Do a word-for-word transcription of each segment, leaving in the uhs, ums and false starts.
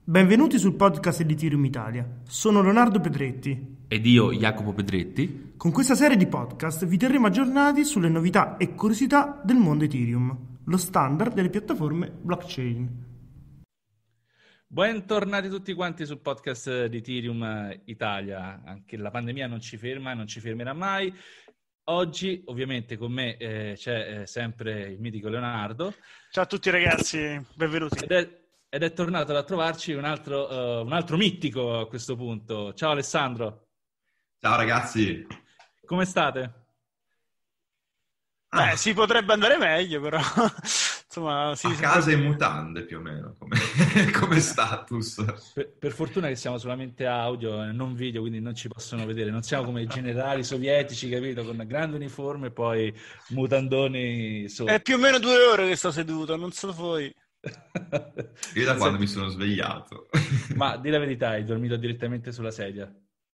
Benvenuti sul podcast di Ethereum Italia. Sono Leonardo Pedretti. Ed io, Jacopo Pedretti. Con questa serie di podcast vi terremo aggiornati sulle novità e curiosità del mondo Ethereum, lo standard delle piattaforme blockchain. Bentornati tutti quanti sul podcast di Ethereum Italia. Anche la pandemia non ci ferma e non ci fermerà mai. Oggi, ovviamente, con me eh, c'è eh, sempre il mitico Leonardo. Ciao a tutti ragazzi, benvenuti. Ed è, ed è tornato ad trovarci un altro, uh, un altro mittico a questo punto. Ciao Alessandro. Ciao ragazzi. Come state? Beh, ah. si potrebbe andare meglio, però insomma, sì, a casa in mutande più o meno come, come status. Per, per fortuna che siamo solamente audio e non video, quindi non ci possono vedere. Non siamo come i generali sovietici, capito? Con grande uniforme e poi mutandoni sotto. È più o meno due ore che sto seduto, non so voi. Io da quando mi sono svegliato. Ma di la verità, hai dormito direttamente sulla sedia?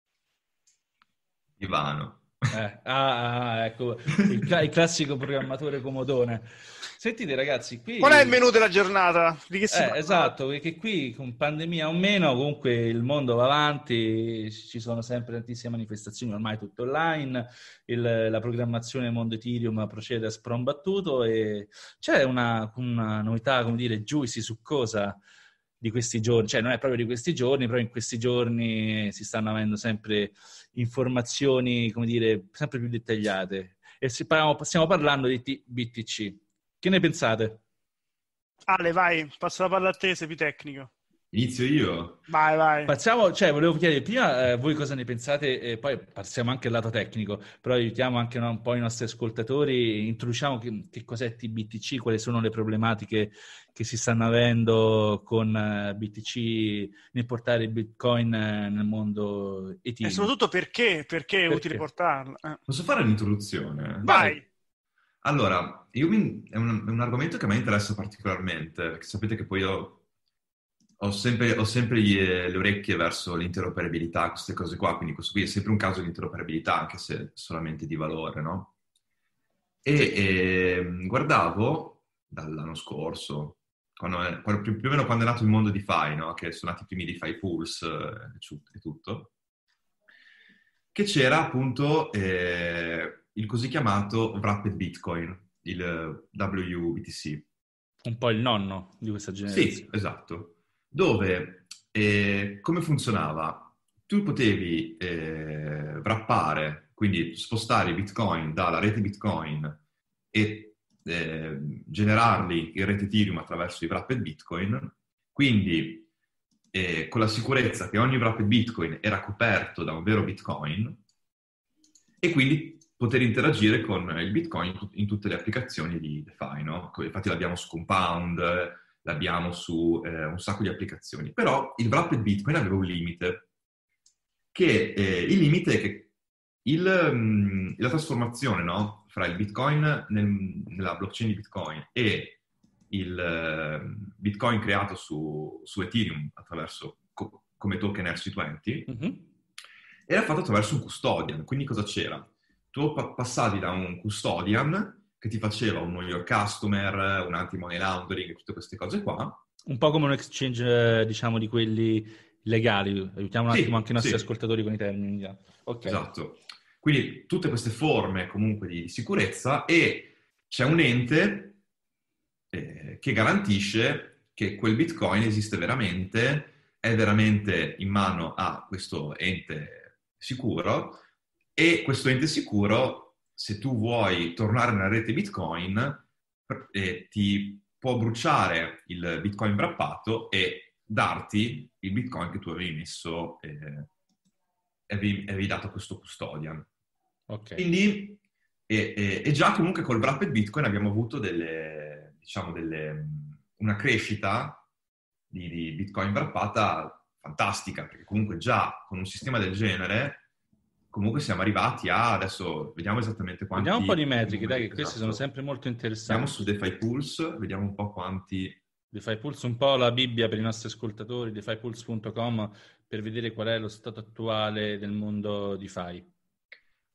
Divano. Eh, ah, ah, ecco, il, il classico programmatore comodone. Sentite ragazzi, qui... Qual è il menù della giornata? Di che si eh, parla? Esatto, perché qui con pandemia o meno, comunque il mondo va avanti, ci sono sempre tantissime manifestazioni, ormai tutto online, il, la programmazione mondo Ethereum procede a sprombattuto e c'è una, una novità, come dire, juicy, succosa di questi giorni, cioè non è proprio di questi giorni, però in questi giorni si stanno avendo sempre informazioni, come dire, sempre più dettagliate. E stiamo parlando di B T C. Che ne pensate? Ale, vai, passo la palla a te, sei più tecnico. Inizio io? Vai, vai. Passiamo, cioè, volevo chiedere prima eh, voi cosa ne pensate e poi passiamo anche al lato tecnico, però aiutiamo anche un po' i nostri ascoltatori, introduciamo che, che cos'è B T C, quali sono le problematiche che si stanno avendo con uh, B T C nel portare il Bitcoin uh, nel mondo Ethereum. E soprattutto perché? Perché è perché? utile portarlo? Eh. Posso fare un'introduzione? Vai! Allora, io mi, è, un, è un argomento che a me interessa particolarmente, perché sapete che poi io ho sempre, ho sempre gli, le orecchie verso l'interoperabilità, queste cose qua, quindi questo qui è sempre un caso di interoperabilità, anche se solamente di valore, no? E, e guardavo dall'anno scorso, quando, quando, più, più o meno quando è nato il mondo DeFi, no? Che sono nati i primi DeFi Pools e tutto, che c'era appunto eh, il così chiamato Wrapped Bitcoin, il W B T C. Un po' il nonno di questa generazione. Sì, esatto. Dove, eh, come funzionava? Tu potevi eh, wrappare, quindi spostare i Bitcoin dalla rete Bitcoin e eh, generarli in rete Ethereum attraverso i Wrapped Bitcoin, quindi eh, con la sicurezza che ogni Wrapped Bitcoin era coperto da un vero Bitcoin e quindi poter interagire con il Bitcoin in tutte le applicazioni di DeFi, no? Infatti l'abbiamo su Compound, l'abbiamo su eh, un sacco di applicazioni. Però il Wrapped Bitcoin aveva un limite, che eh, il limite è che il, mh, la trasformazione, no, fra il Bitcoin nel, nella blockchain di Bitcoin e il uh, Bitcoin creato su, su Ethereum attraverso co- come token E R C venti, mm-hmm. era fatto attraverso un custodian. Quindi cosa c'era? Tu pa- passavi da un custodian che ti faceva un know your customer, un anti-money laundering, tutte queste cose qua. Un po' come un exchange, diciamo, di quelli legali. Aiutiamo un sì, attimo anche i nostri sì. ascoltatori con i termini. Okay. Esatto. Quindi tutte queste forme comunque di, di sicurezza e c'è un ente eh, che garantisce che quel Bitcoin esiste veramente, è veramente in mano a questo ente sicuro e questo ente sicuro, se tu vuoi tornare nella rete Bitcoin, eh, ti può bruciare il Bitcoin wrappato e darti il Bitcoin che tu avevi messo e eh, avevi, avevi dato a questo custodian. Okay. Quindi, e, e, e già comunque col Wrapped Bitcoin abbiamo avuto delle, diciamo, delle, una crescita di, di Bitcoin wrappata fantastica, perché comunque già con un sistema del genere comunque siamo arrivati a, adesso vediamo esattamente quanti... Vediamo un po' di metriche, dai, che esatto. Questi sono sempre molto interessanti. Andiamo su DeFi Pulse, vediamo un po' quanti... DeFi Pulse, un po' la Bibbia per i nostri ascoltatori, defi pulse punto com, per vedere qual è lo stato attuale del mondo DeFi.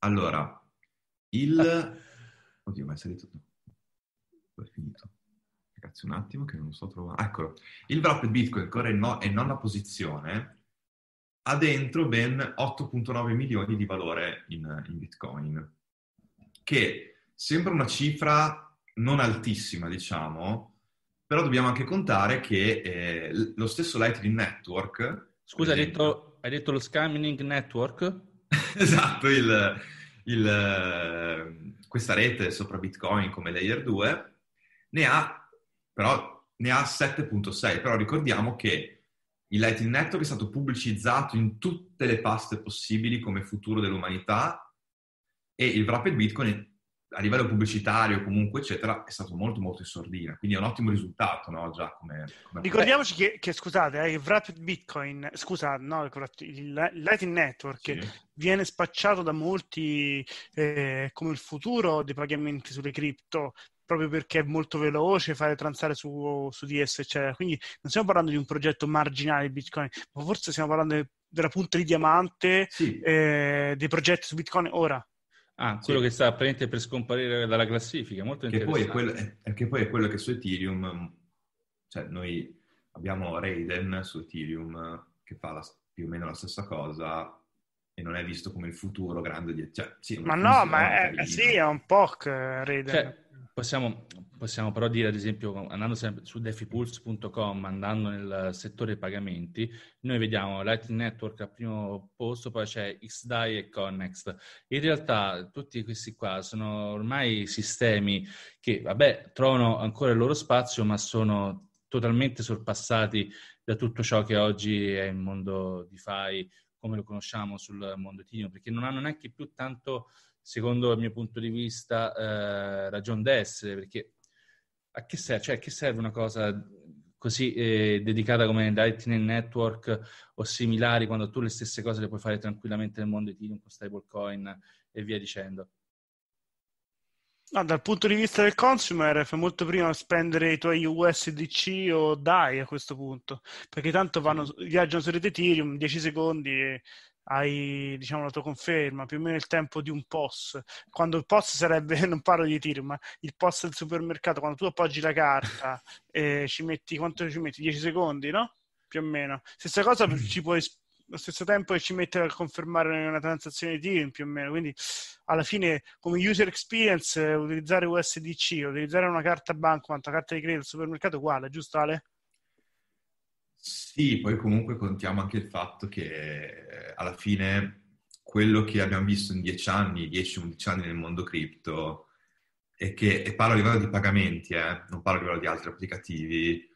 Allora, il... Oddio, ma è salito... È finito. Ragazzi, un attimo che non lo sto trovando. Eccolo. Il Wrapped Bitcoin, che ora è, no, è in nonna posizione, ha dentro ben otto virgola nove milioni di valore in, in Bitcoin, che sembra una cifra non altissima, diciamo, però dobbiamo anche contare che eh, lo stesso Lightning Network... Scusa, hai detto, hai detto lo Scamming Network? Esatto, il, il, questa rete sopra Bitcoin come Layer due ne ha, però, ne ha sette virgola sei, però ricordiamo che il Lightning Network è stato pubblicizzato in tutte le paste possibili come futuro dell'umanità e il Wrapped Bitcoin a livello pubblicitario comunque eccetera è stato molto molto in sordina, quindi è un ottimo risultato, no? Già come, come... Ricordiamoci che, che scusate, eh, il Wrapped Bitcoin, scusa, no, il Lightning Network sì. viene spacciato da molti eh, come il futuro dei pagamenti sulle cripto, proprio perché è molto veloce fare transare su, su di esse, eccetera. Quindi non stiamo parlando di un progetto marginale di Bitcoin, ma forse stiamo parlando della punta di diamante sì. eh, dei progetti su Bitcoin ora. Ah, quello sì. che sta praticamente per scomparire dalla classifica, molto che interessante. Poi è quello, è, che poi è quello che su Ethereum, cioè noi abbiamo Raiden su Ethereum che fa la, più o meno la stessa cosa e non è visto come il futuro grande di... Cioè, sì, ma no, ma è, sì, è un P O C Raiden. Cioè, possiamo, possiamo però dire, ad esempio, andando sempre su defipulse punto com, andando nel settore pagamenti, noi vediamo Lightning Network al primo posto, poi c'è X D A I e Connext. In realtà tutti questi qua sono ormai sistemi che, vabbè, trovano ancora il loro spazio, ma sono totalmente sorpassati da tutto ciò che oggi è il mondo DeFi, come lo conosciamo sul mondo Ethereum, perché non hanno neanche più tanto, secondo il mio punto di vista, eh, ragion d'essere, perché a che serve, cioè, a che serve una cosa così eh, dedicata come Lightning Network o similari, quando tu le stesse cose le puoi fare tranquillamente nel mondo Ethereum con stablecoin e via dicendo? No, dal punto di vista del consumer fai molto prima spendere i tuoi U S D C o D A I a questo punto, perché tanto vanno, viaggiano su rete Ethereum dieci secondi e hai, diciamo, la tua conferma, più o meno il tempo di un P O S. Quando il P O S sarebbe, non parlo di Ethereum, ma il P O S del supermercato, quando tu appoggi la carta e ci metti, quanto ci metti? dieci secondi, no? Più o meno. Stessa cosa ci puoi allo stesso tempo che ci mette a confermare una transazione di Ethereum più o meno, quindi alla fine come user experience utilizzare U S D C, utilizzare una carta banco, una carta di credito al supermercato è uguale, giusto Ale? Sì, poi comunque contiamo anche il fatto che alla fine quello che abbiamo visto in dieci anni, dieci undici anni nel mondo cripto è che, e parlo a livello di pagamenti, eh, non parlo a livello di altri applicativi,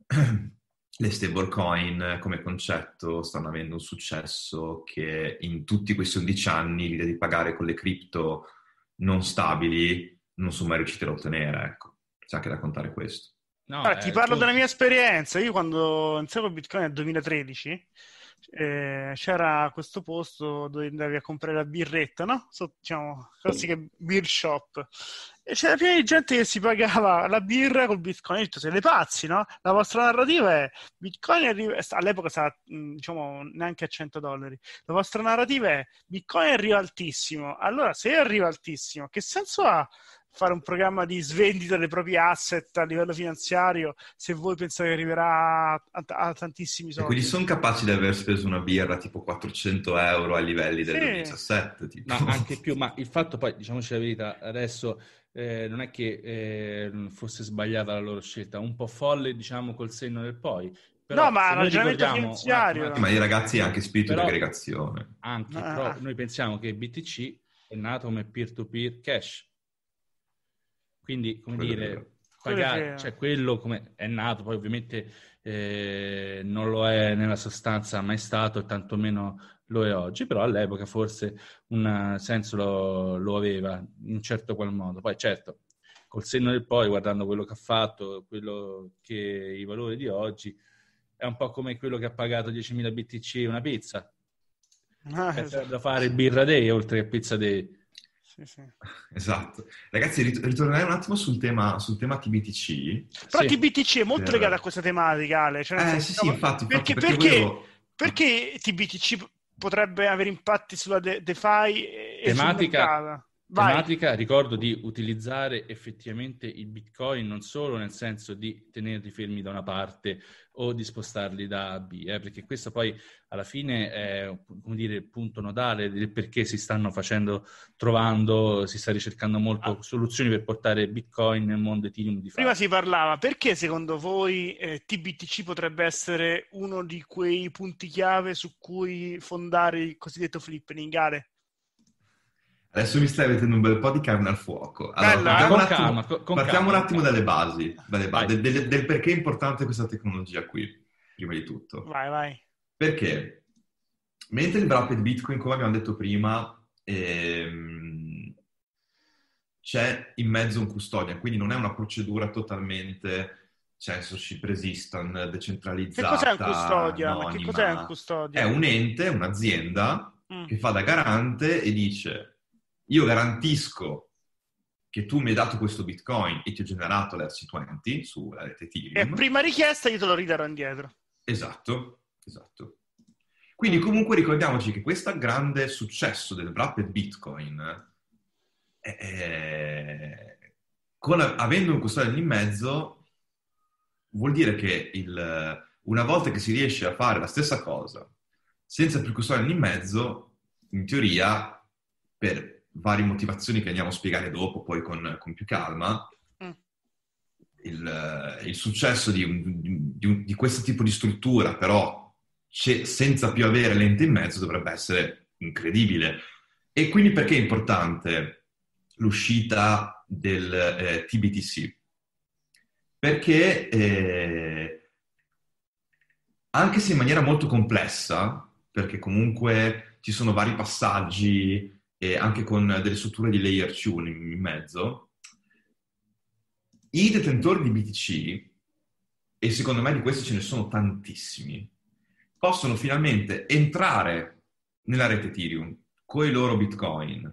le stablecoin come concetto stanno avendo un successo che in tutti questi undici anni l'idea di pagare con le cripto non stabili non sono mai riusciti ad ottenere, ecco. C'è anche da contare questo. No, allora, ti parlo tu... della mia esperienza. Io quando iniziavo con Bitcoin nel duemilatredici eh, c'era questo posto dove andavi a comprare la birretta, no? So, diciamo, classiche beer shop. E c'era piena di gente che si pagava la birra col Bitcoin. Ho detto, siete pazzi, no? La vostra narrativa è Bitcoin arriva... all'epoca stava, diciamo, neanche a cento dollari. La vostra narrativa è Bitcoin arriva altissimo. Allora, se arriva altissimo, che senso ha fare un programma di svendita dei propri asset a livello finanziario se voi pensate che arriverà a, a, a tantissimi soldi? E quindi sono capaci di aver speso una birra tipo quattrocento euro ai livelli del sì. duemiladiciassette tipo. Ma anche più, ma il fatto poi, diciamoci la verità, adesso eh, non è che eh, fosse sbagliata la loro scelta, un po' folle diciamo col senno del poi. Però, no, ma ragionamento finanziario. Attimo, ma i ragazzi hanno anche spirito però, di aggregazione. Anche, ah. però noi pensiamo che B T C è nato come peer-to-peer cash. Quindi, come quello dire, pagare, cioè quello come è nato, poi ovviamente eh, non lo è nella sostanza mai stato e tantomeno lo è oggi, però all'epoca forse un senso lo, lo aveva in un certo qual modo. Poi certo, col senno del poi, guardando quello che ha fatto, quello che i valori di oggi, è un po' come quello che ha pagato diecimila B T C una pizza. Ah, esatto. Da fare il birra day oltre che pizza day. Sì, sì. Esatto. Ragazzi, rit- ritornerei un attimo sul tema, sul tema T B T C. Però sì. T B T C è molto legato a questa tematica, Ale. Cioè, eh, senso, sì, sì, infatti. Perché, infatti, perché, perché, volevo... perché T B T C potrebbe avere impatti sulla de- DeFi e tematica, sul mercato? Vai. tematica, ricordo di utilizzare effettivamente il Bitcoin non solo nel senso di tenerli fermi da una parte o di spostarli da A a B, eh, perché questo poi alla fine è, come dire, il punto nodale del perché si stanno facendo, trovando, si sta ricercando molto Ah. soluzioni per portare Bitcoin nel mondo Ethereum di Prima fatto. si parlava, perché secondo voi eh, T B T C potrebbe essere uno di quei punti chiave su cui fondare il cosiddetto flippeningare? Adesso mi stai mettendo un bel po' di carne al fuoco. Allora, Bello, partiamo, eh? un Con attimo, calma, co- con partiamo calma, un attimo con calma. dalle basi, dalle ba- Vai. del, del- del perché è importante questa tecnologia qui, prima di tutto. Vai, vai. Perché mentre il wrapped Bitcoin, come abbiamo detto prima, ehm, c'è in mezzo un custodian, quindi non è una procedura totalmente censorship resistant, Che decentralizzata, cos'è un custodian? Che anonima. cos'è un È custodian? un ente, un'azienda Mm. che fa da garante e dice: io garantisco che tu mi hai dato questo Bitcoin e ti ho generato l'E R C venti sulla rete E Ethereum. prima richiesta io te lo ridarò indietro. Esatto, esatto. Quindi comunque ricordiamoci che questo grande successo del wrapped Bitcoin, è, è, con, avendo un custodian in mezzo, vuol dire che il, una volta che si riesce a fare la stessa cosa senza più custodian in mezzo, in teoria, per varie motivazioni che andiamo a spiegare dopo, poi con, con più calma, Mm. il, il successo di, un, di, un, di questo tipo di struttura, però c- senza più avere l'ente in mezzo, dovrebbe essere incredibile. E quindi perché è importante l'uscita del eh, T B T C? Perché eh, anche se in maniera molto complessa, perché comunque ci sono vari passaggi e anche con delle strutture di layer due in, in mezzo, i detentori di B T C, e secondo me di questi ce ne sono tantissimi, possono finalmente entrare nella rete Ethereum con i loro Bitcoin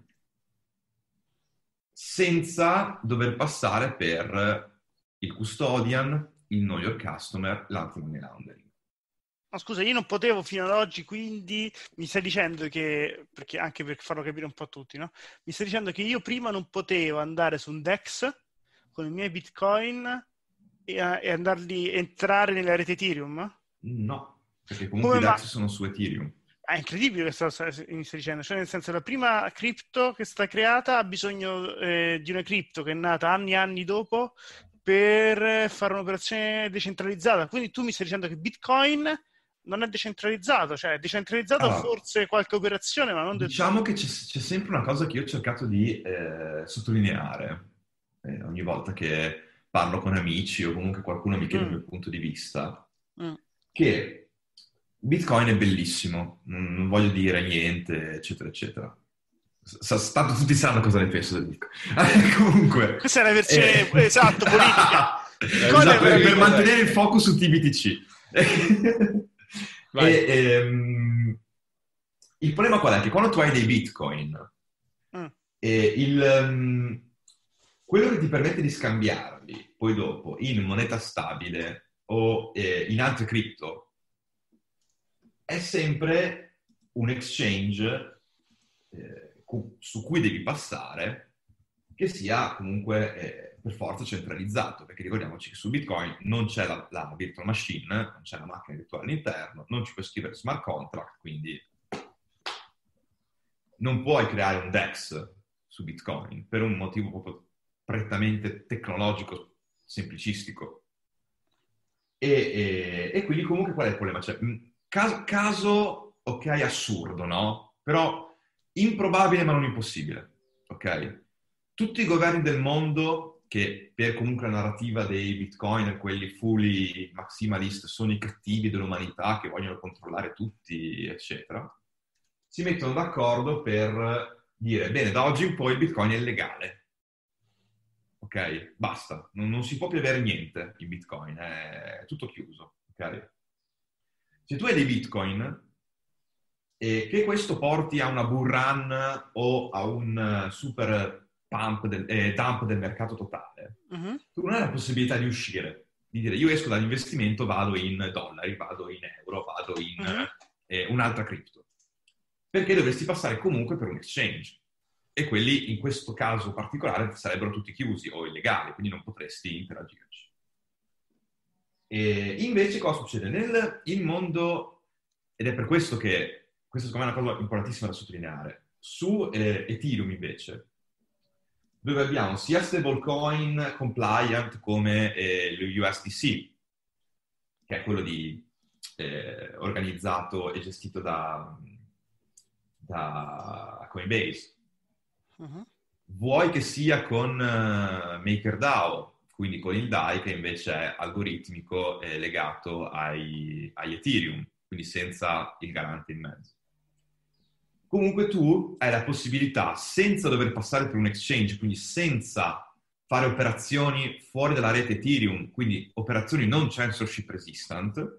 senza dover passare per il custodian, il know your customer, l'anti-money laundering. Ma scusa, io non potevo fino ad oggi, quindi mi stai dicendo che, perché anche per farlo capire un po' a tutti, no? Mi stai dicendo che io prima non potevo andare su un DEX con i miei Bitcoin e, e andarli entrare nella rete Ethereum? No, perché comunque Come i DEX ma- sono su Ethereum. È incredibile questa cosa che mi stai dicendo, cioè nel senso la prima cripto che sta creata ha bisogno eh, di una cripto che è nata anni e anni dopo per fare un'operazione decentralizzata, quindi tu mi stai dicendo che Bitcoin non è decentralizzato, cioè è decentralizzato Allora, forse qualche operazione ma non del diciamo che c'è, c'è sempre una cosa che io ho cercato di eh, sottolineare eh, ogni volta che parlo con amici o comunque qualcuno mi chiede Mm. il mio punto di vista, Mm. che Bitcoin è bellissimo, non, non voglio dire niente, eccetera, eccetera. S- tanto tutti sanno cosa ne penso del Bitcoin. Comunque... Questa è la versione eh, esatto, politica. Bitcoin esatto, è per, per veramente- mantenere il focus su T B T C. Vai. E, ehm, il problema qual è? Che quando tu hai dei Bitcoin, Mm. e il, ehm, quello che ti permette di scambiarli poi dopo in moneta stabile o eh, in altre cripto è sempre un exchange eh, cu- su cui devi passare che sia comunque eh, per forza centralizzato, perché ricordiamoci che su Bitcoin non c'è la, la virtual machine, non c'è la macchina virtuale all'interno, non ci puoi scrivere smart contract, quindi non puoi creare un DEX su Bitcoin per un motivo proprio prettamente tecnologico, semplicistico. E, e, e quindi comunque qual è il problema? Cioè, caso, caso, ok, assurdo, no? Però improbabile ma non impossibile, ok? Tutti i governi del mondo che per comunque la narrativa dei Bitcoin, quelli fully maximalist, sono i cattivi dell'umanità che vogliono controllare tutti, eccetera, si mettono d'accordo per dire, bene, da oggi in poi il Bitcoin è illegale. Ok? Basta. Non, non si può più avere niente in Bitcoin, è tutto chiuso. Ok? Se tu hai dei Bitcoin e che questo porti a una bull run o a un super pump del, eh, dump del mercato totale, Mm-hmm. tu non hai la possibilità di uscire, di dire io esco dall'investimento, vado in dollari, vado in euro, vado in Mm-hmm. eh, un'altra cripto. Perché dovresti passare comunque per un exchange. e quelli in questo caso particolare sarebbero tutti chiusi o illegali, quindi non potresti interagirci. E invece cosa succede? Nel il mondo, ed è per questo che, questa secondo me è una cosa importantissima da sottolineare, su eh, Ethereum invece, dove abbiamo sia stablecoin compliant come eh, lo U S D C, che è quello di, eh, organizzato e gestito da, da Coinbase. Uh-huh. Vuoi che sia con uh, MakerDAO, quindi con il D A I che invece è algoritmico e legato ai, ai Ethereum, quindi senza il garante in mezzo. Comunque tu hai la possibilità, senza dover passare per un exchange, quindi senza fare operazioni fuori dalla rete Ethereum, quindi operazioni non censorship resistant,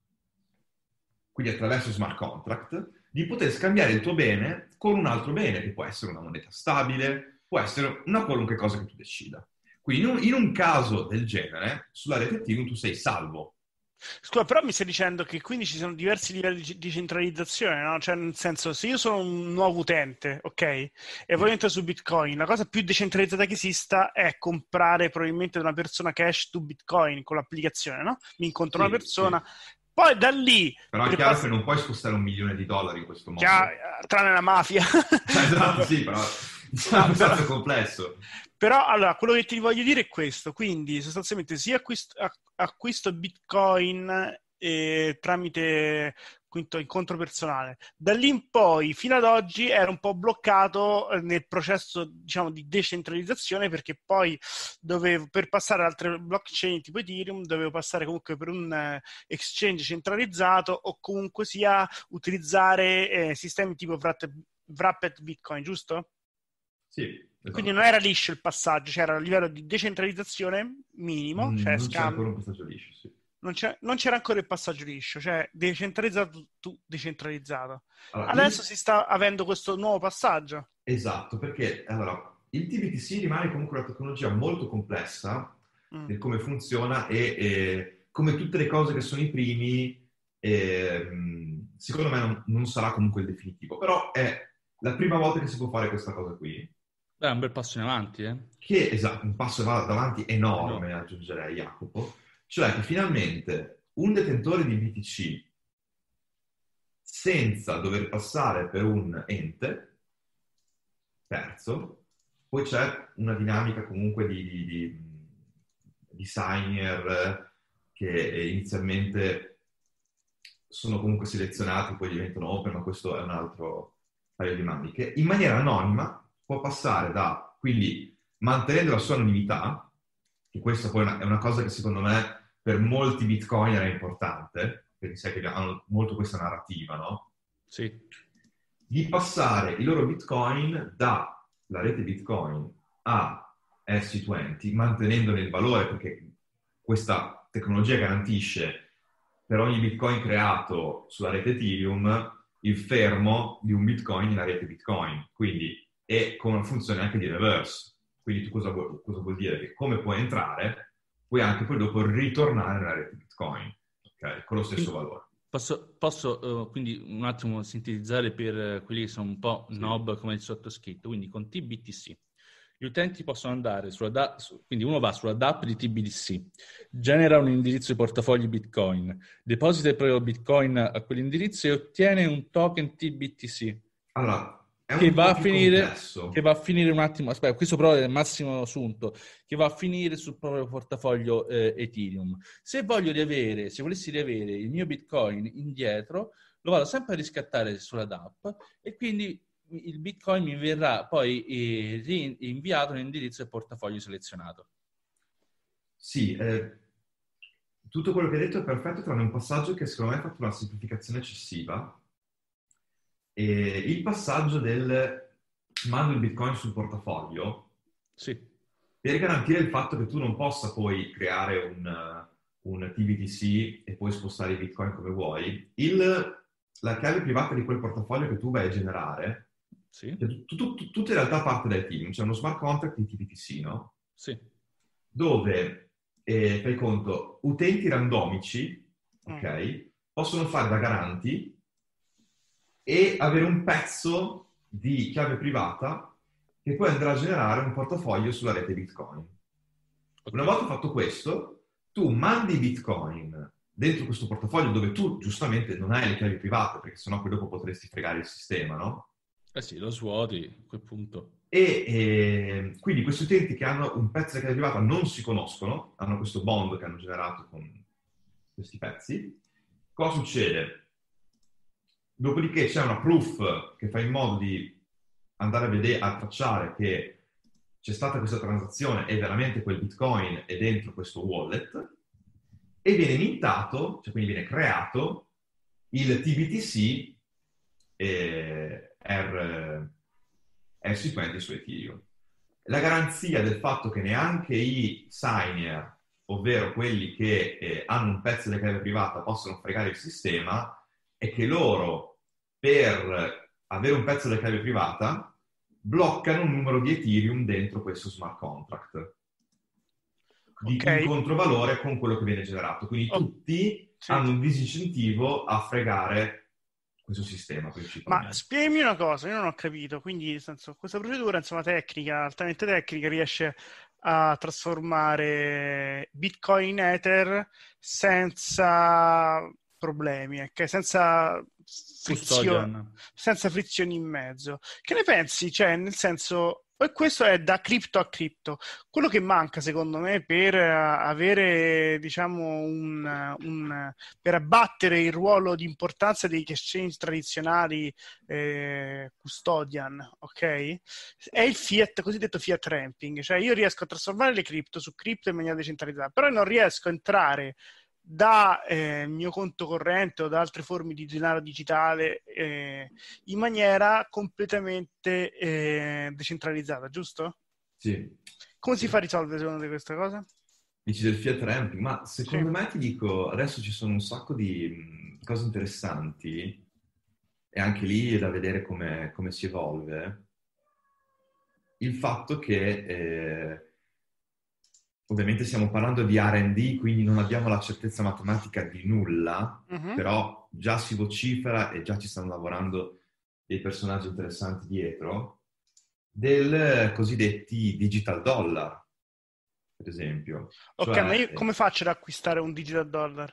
quindi attraverso smart contract, di poter scambiare il tuo bene con un altro bene, che può essere una moneta stabile, può essere una qualunque cosa che tu decida. Quindi in un, in un caso del genere, sulla rete Ethereum tu sei salvo. Scusa, però mi stai dicendo che quindi ci sono diversi livelli di, di centralizzazione, no? Cioè, nel senso, se io sono un nuovo utente, ok, e voglio entrare su Bitcoin, la cosa più decentralizzata che esista è comprare probabilmente da una persona cash to Bitcoin con l'applicazione, no? Mi incontro sì, una persona... Sì. Poi da lì... Però è chiaro pass- che non puoi spostare un milione di dollari in questo modo. Chiaro, tranne la mafia. Esatto, sì, però è un stato complesso. Però, allora, quello che ti voglio dire è questo. Quindi, sostanzialmente, se acquisto, acquisto Bitcoin eh, tramite quinto incontro personale, da lì in poi, fino ad oggi, era un po' bloccato nel processo, diciamo, di decentralizzazione, perché poi dovevo, per passare ad altre blockchain tipo Ethereum, dovevo passare comunque per un uh, exchange centralizzato o comunque sia utilizzare eh, sistemi tipo Wrapped, Wrapped Bitcoin, giusto? Sì. Esatto. Quindi non era liscio il passaggio, c'era a livello di decentralizzazione minimo, mm, cioè non scambio. c'era ancora un passaggio liscio, sì. Non, c'è, non c'era ancora il passaggio liscio, cioè decentralizzato tu, decentralizzato. Allora, Adesso il... si sta avendo questo nuovo passaggio. Esatto, perché allora, il T B T C rimane comunque una tecnologia molto complessa mm. nel come funziona e, e come tutte le cose che sono i primi, e, secondo me non, non sarà comunque il definitivo, però è la prima volta che si può fare questa cosa qui. È un bel passo in avanti, eh? Che, esatto, un passo davanti enorme, no. Aggiungerei, Jacopo. Cioè che finalmente un detentore di B T C, senza dover passare per un ente terzo, poi c'è una dinamica comunque di, di, di, di signer che inizialmente sono comunque selezionati, poi diventano open, ma questo è un altro paio di maniche, in maniera anonima può passare da, quindi mantenendo la sua anonimità, che questa poi è una cosa che secondo me per molti Bitcoin era importante, perché sai che hanno molto questa narrativa, no? Sì. Di passare i loro Bitcoin dalla rete Bitcoin a E R C venti, mantenendone il valore, perché questa tecnologia garantisce per ogni Bitcoin creato sulla rete Ethereum il fermo di un Bitcoin nella rete Bitcoin, quindi è con una funzione anche di reverse. Quindi tu cosa vuol, cosa vuol dire? Che come puoi entrare, puoi anche poi dopo ritornare nella rete Bitcoin, okay? Con lo stesso quindi, valore. Posso, posso uh, quindi un attimo sintetizzare per quelli che sono un po' sì. nob come il sottoscritto. Quindi con T B T C gli utenti possono andare sulla da- su, quindi uno va sulla D A P di T B T C, genera un indirizzo di portafogli Bitcoin, deposita il proprio Bitcoin a quell'indirizzo e ottiene un token T B T C. Allora, è che un va, po' a finire, complesso. che va a finire un attimo, aspetta, questo però è il massimo assunto, che va a finire sul proprio portafoglio eh, Ethereum. Se voglio riavere, se volessi riavere il mio Bitcoin indietro, lo vado sempre a riscattare sulla D A P e quindi il Bitcoin mi verrà poi eh, rinviato nell'indirizzo del portafoglio selezionato. Sì, eh, tutto quello che hai detto è perfetto, tranne un passaggio che secondo me ha fatto una semplificazione eccessiva. E il passaggio del mando il Bitcoin sul portafoglio, sì. per garantire il fatto che tu non possa poi creare un, un T B T C e poi spostare i Bitcoin come vuoi, il, la chiave privata di quel portafoglio che tu vai a generare, sì. tu, tu, tu, tutto in realtà parte da Ethereum, c'è uno smart contract di T B T C, no? Sì. Dove, eh, fai conto, utenti randomici, ok, mm. possono fare da garanti e avere un pezzo di chiave privata che poi andrà a generare un portafoglio sulla rete Bitcoin. Una volta fatto questo, tu mandi Bitcoin dentro questo portafoglio dove tu giustamente non hai le chiavi private, perché sennò poi dopo potresti fregare il sistema, no? Eh sì, lo svuoti a quel punto. E eh, quindi questi utenti che hanno un pezzo di chiave privata non si conoscono, hanno questo bond che hanno generato con questi pezzi. Cosa succede? Dopodiché c'è una proof che fa in modo di andare a vedere, a tracciare che c'è stata questa transazione e veramente quel Bitcoin è dentro questo wallet, e viene mintato, cioè quindi viene creato il T B T C eh, R, R C venti su Ethereum. La garanzia del fatto che neanche i signer, ovvero quelli che eh, hanno un pezzo della chiave privata, possono fregare il sistema, è che loro, per avere un pezzo della chiave privata, bloccano un numero di Ethereum dentro questo smart contract di Okay. in controvalore con quello che viene generato. Quindi Oh, tutti sì. hanno un disincentivo a fregare questo sistema principalmente. Ma spiegami una cosa, io non ho capito, quindi nel senso, questa procedura, insomma, tecnica, altamente tecnica, riesce a trasformare Bitcoin in Ether senza problemi, ok? Senza frizioni, Custodian. senza frizioni in mezzo. Che ne pensi? Cioè, nel senso, e questo è da cripto a cripto. Quello che manca, secondo me, per eh, avere, diciamo, un, un per abbattere il ruolo di importanza degli exchange tradizionali eh, custodian, ok? È il fiat, cosiddetto fiat ramping, cioè io riesco a trasformare le cripto su cripto in maniera decentralizzata, però non riesco a entrare da eh, mio conto corrente o da altre forme di denaro digitale eh, in maniera completamente eh, decentralizzata, giusto? Sì. Come Sì. si fa a risolvere secondo te questa cosa? Dici del fiat ramping, ma secondo Sì. me ti dico, adesso ci sono un sacco di mh, cose interessanti e anche lì è da vedere come, come si evolve. Il fatto che eh, ovviamente stiamo parlando di R and D, quindi non abbiamo la certezza matematica di nulla, Mhm. però già si vocifera e già ci stanno lavorando dei personaggi interessanti dietro, del cosiddetti digital dollar, per esempio. Ok, Cioè, ma io eh, come faccio ad acquistare un digital dollar?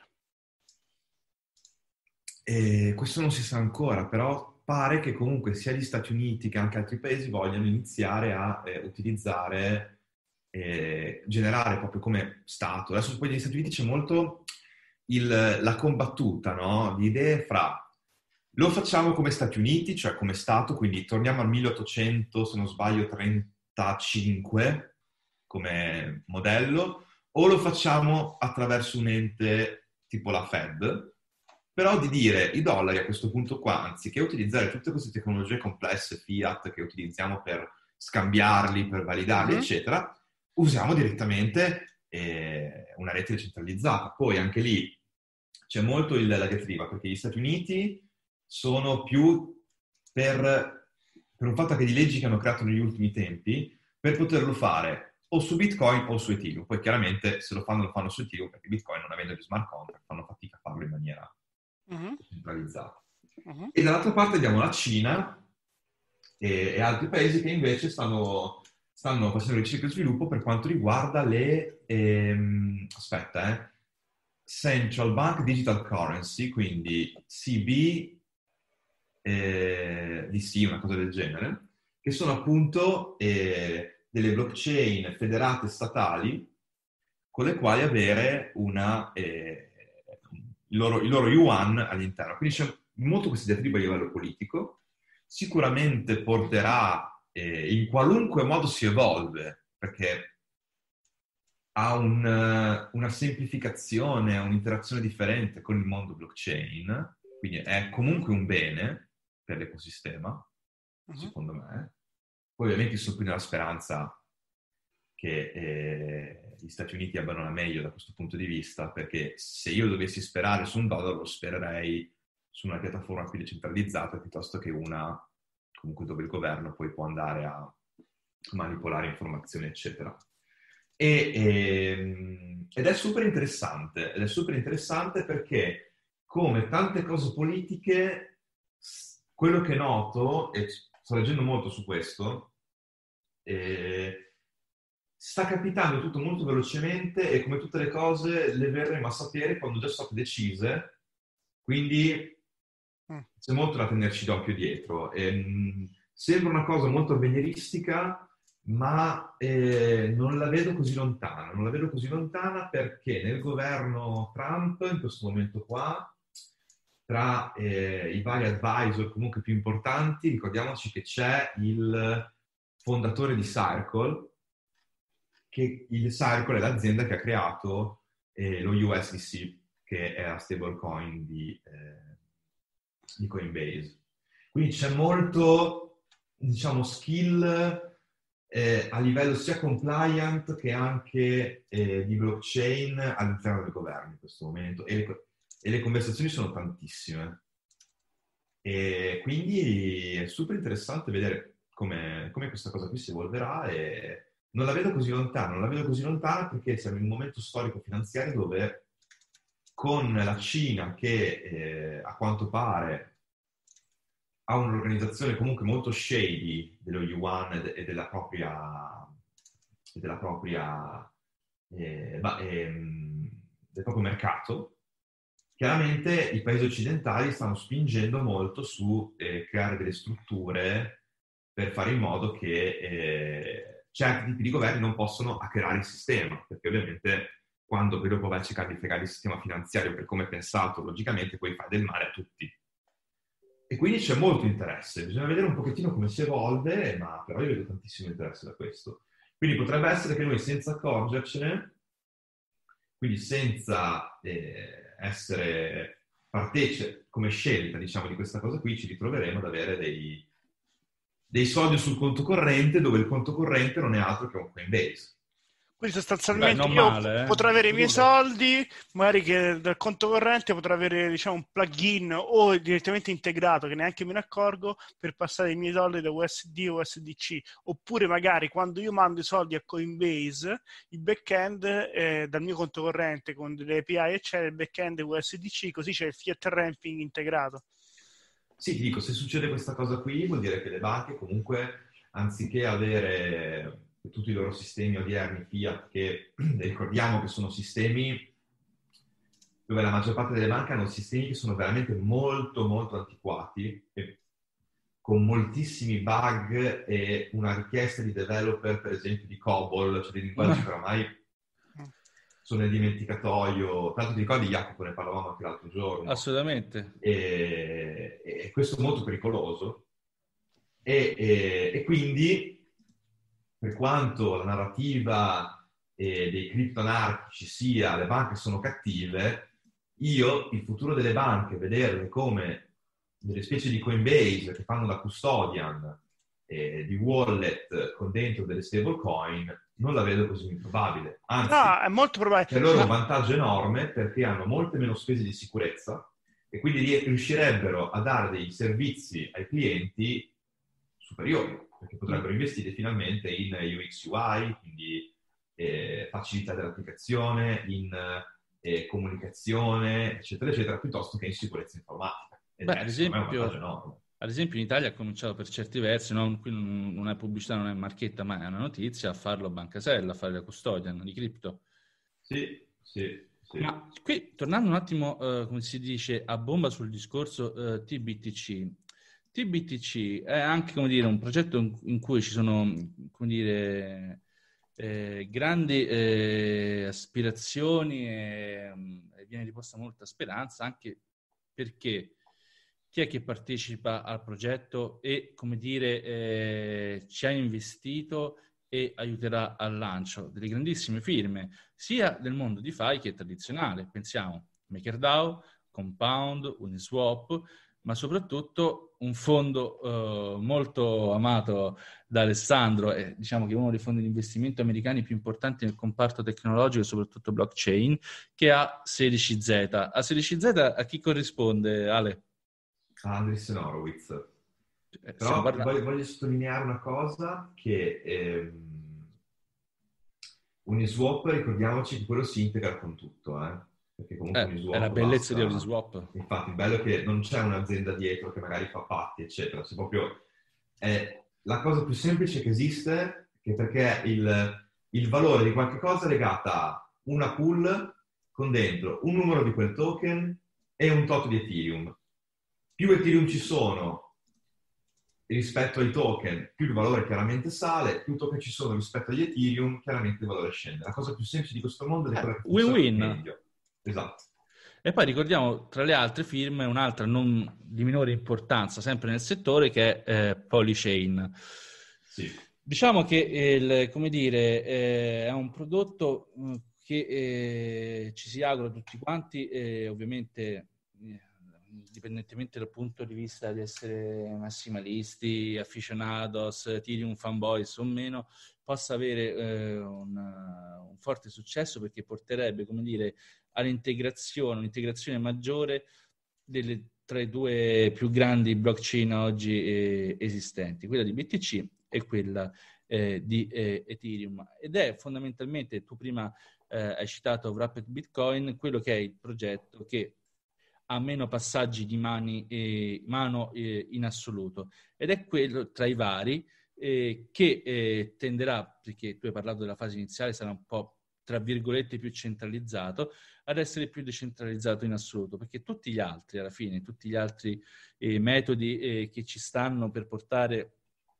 E questo non si sa ancora, però pare che comunque sia gli Stati Uniti che anche altri paesi vogliano iniziare a eh, utilizzare, eh, generare proprio come Stato. Adesso poi negli Stati Uniti c'è molto il- la combattuta, no? Di idee fra lo facciamo come Stati Uniti, cioè come Stato, quindi torniamo al milleottocento, se non sbaglio, trentacinque come modello, o lo facciamo attraverso un ente tipo la Fed, però di dire i dollari a questo punto qua, anziché utilizzare tutte queste tecnologie complesse, fiat, che utilizziamo per scambiarli, per validarli, Mhm. eccetera, usiamo direttamente eh, una rete decentralizzata. Poi anche lì c'è molto il, la diatriba, perché gli Stati Uniti sono più per, per un fatto che di leggi che hanno creato negli ultimi tempi, per poterlo fare o su Bitcoin o su Ethereum. Poi chiaramente se lo fanno, lo fanno su Ethereum, perché Bitcoin non avendo gli smart contract fanno fatica a farlo in maniera Mhm. centralizzata. Mhm. E dall'altra parte abbiamo la Cina e, e altri paesi che invece stanno, stanno facendo ricerca e sviluppo per quanto riguarda le ehm, aspetta, eh, Central Bank Digital Currency, quindi C B eh, D C, una cosa del genere, che sono appunto eh, delle blockchain federate statali con le quali avere una, eh, il, loro, il loro yuan all'interno. Quindi c'è molto questa diatriba a livello politico, sicuramente porterà, eh, in qualunque modo si evolve, perché ha un, una semplificazione, un'interazione differente con il mondo blockchain, quindi è comunque un bene per l'ecosistema, Mhm. secondo me. Poi ovviamente sono qui nella speranza che eh, gli Stati Uniti abbiano la meglio da questo punto di vista, perché se io dovessi sperare su un dollaro, lo spererei su una piattaforma più decentralizzata piuttosto che una comunque dove il governo poi può andare a manipolare informazioni, eccetera. E, e, ed è super interessante, ed è super interessante perché, come tante cose politiche, quello che noto, e sto leggendo molto su questo, E sta capitando tutto molto velocemente e come tutte le cose le verremo a sapere quando già sono state decise, quindi c'è molto da tenerci d'occhio dietro. E, mh, sembra una cosa molto avveniristica, ma eh, non la vedo così lontana. Non la vedo così lontana perché nel governo Trump, in questo momento qua, tra eh, i vari advisor comunque più importanti, ricordiamoci che c'è il fondatore di Circle, che il Circle è l'azienda che ha creato eh, lo U S D C, che è la stablecoin di, eh, di Coinbase. Quindi c'è molto, diciamo, skill eh, a livello sia compliant che anche eh, di blockchain all'interno del governo in questo momento, e le, e le conversazioni sono tantissime. E quindi è super interessante vedere come, come questa cosa qui si evolverà, e non la vedo così lontana, non la vedo così lontana perché siamo in un momento storico finanziario dove con la Cina che eh, a quanto pare ha un'organizzazione comunque molto shady dello yuan e della propria, e della propria eh, bah, ehm, del proprio mercato, chiaramente i paesi occidentali stanno spingendo molto su eh, creare delle strutture per fare in modo che eh, certi tipi di governi non possono hackerare il sistema, perché ovviamente quando poi dopo vai a cercare di fregare il sistema finanziario per come è pensato, logicamente poi fai del male a tutti. E quindi c'è molto interesse, bisogna vedere un pochettino come si evolve, ma però io vedo tantissimo interesse da questo. Quindi potrebbe essere che noi senza accorgercene, quindi senza eh, essere partecipe come scelta, diciamo, di questa cosa qui, ci ritroveremo ad avere dei, dei soldi sul conto corrente, dove il conto corrente non è altro che un Coinbase. Quindi sostanzialmente Beh, io male, eh. potrò avere i miei Sicuro. soldi, magari che dal conto corrente potrò avere, diciamo, un plugin o direttamente integrato che neanche me ne accorgo per passare i miei soldi da U S D o U S D C, oppure magari quando io mando i soldi a Coinbase, il backend eh, dal mio conto corrente con delle A P I eccetera, il backend U S D C, così c'è il fiat ramping integrato. Sì, ti dico, se succede questa cosa qui vuol dire che le banche comunque, anziché avere tutti i loro sistemi odierni Fiat, che ricordiamo che sono sistemi dove la maggior parte delle banche hanno sistemi che sono veramente molto molto antiquati e con moltissimi bug e una richiesta di developer, per esempio di COBOL, cioè di linguaggi che oramai sono nel dimenticatoio. Tanto ti ricordi, Jacopo, ne parlavamo anche l'altro giorno. Assolutamente. E, e questo è molto pericoloso e, e, e quindi, per quanto la narrativa eh, dei criptoanarchici sia le banche sono cattive, io il futuro delle banche, vederle come delle specie di Coinbase che fanno da custodian eh, di wallet con dentro delle stablecoin, non la vedo così improbabile. Anzi, No, è molto probabile. per loro è un Ma- vantaggio enorme perché hanno molte meno spese di sicurezza e quindi riuscirebbero a dare dei servizi ai clienti superiori, perché potrebbero investire finalmente in U X U I, quindi eh, facilità dell'applicazione, in eh, comunicazione, eccetera, eccetera, piuttosto che in sicurezza informatica. Ed Beh, è, ad secondo me, un esempio, vantaggio enorme. ad esempio in Italia ha cominciato per certi versi, no? Qui non non è pubblicità, non è marchetta, ma è una notizia, a farlo Banca Sella, a fare la custodian di cripto. Sì, sì, sì. Ma qui, tornando un attimo, eh, come si dice, a bomba sul discorso eh, T B T C. T B T C è anche, come dire, un progetto in, in cui ci sono, come dire, eh, grandi eh, aspirazioni e, e viene riposta molta speranza, anche perché chi è che partecipa al progetto e, come dire, eh, ci ha investito e aiuterà al lancio delle grandissime firme, sia del mondo DeFi che tradizionale. Pensiamo MakerDAO, Compound, Uniswap, ma soprattutto un fondo eh, molto amato da Alessandro, e diciamo che è uno dei fondi di investimento americani più importanti nel comparto tecnologico e soprattutto blockchain, che ha sedici Z. A sedici Z a chi corrisponde, Ale? Andreessen Horowitz. Eh, Però parla- voglio, voglio sottolineare una cosa, che ehm, Uniswap, ricordiamoci che quello si integra con tutto, eh? Perché comunque eh, Uniswap è la bellezza basta... di Uniswap. Infatti il bello è che non c'è un'azienda dietro che magari fa patti, eccetera. Se proprio è la cosa più semplice che esiste, che che perché il, il valore di qualche cosa è legato a una pool con dentro un numero di quel token e un tot di Ethereum. Più Ethereum ci sono rispetto ai token, più il valore chiaramente sale, più token ci sono rispetto agli Ethereum, chiaramente il valore scende. La cosa più semplice di questo mondo è quella che funziona Win-win. meglio. Esatto. E poi ricordiamo, tra le altre firme, un'altra non di minore importanza, sempre nel settore, che è eh, Polychain. Sì. Diciamo che, il, come dire, eh, è un prodotto che eh, ci si augura tutti quanti, eh, ovviamente, eh, indipendentemente dal punto di vista di essere massimalisti, aficionados, Ethereum fanboys o meno, possa avere eh, un, un forte successo, perché porterebbe, come dire, all'integrazione, un'integrazione maggiore delle, tra i due più grandi blockchain oggi eh, esistenti, quella di B T C e quella eh, di eh, Ethereum. Ed è fondamentalmente, tu prima eh, hai citato Wrapped Bitcoin, quello che è il progetto che ha meno passaggi di mani, eh, mano eh, in assoluto, ed è quello tra i vari eh, che eh, tenderà, perché tu hai parlato della fase iniziale, sarà un po' tra virgolette più centralizzato, ad essere più decentralizzato in assoluto, perché tutti gli altri, alla fine, tutti gli altri eh, metodi eh, che ci stanno per portare,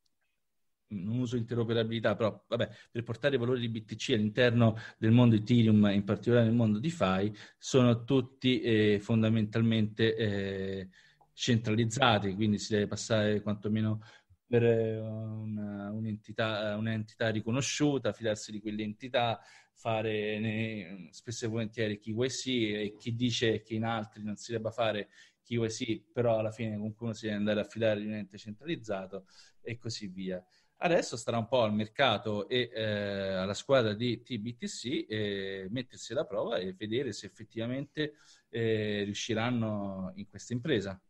non uso interoperabilità, però vabbè, per portare i valori di B T C all'interno del mondo Ethereum, in particolare nel mondo DeFi, sono tutti eh, fondamentalmente eh, centralizzati, quindi si deve passare quantomeno per una, un'entità, un'entità riconosciuta, fidarsi di quell'entità, fare ne, spesso e volentieri K Y C, e chi dice che in altri non si debba fare K Y C, però alla fine comunque uno si deve andare a fidare di un ente centralizzato e così via. Adesso starà un po' al mercato e eh, alla squadra di T B T C eh, mettersi alla prova e vedere se effettivamente eh, riusciranno in questa impresa.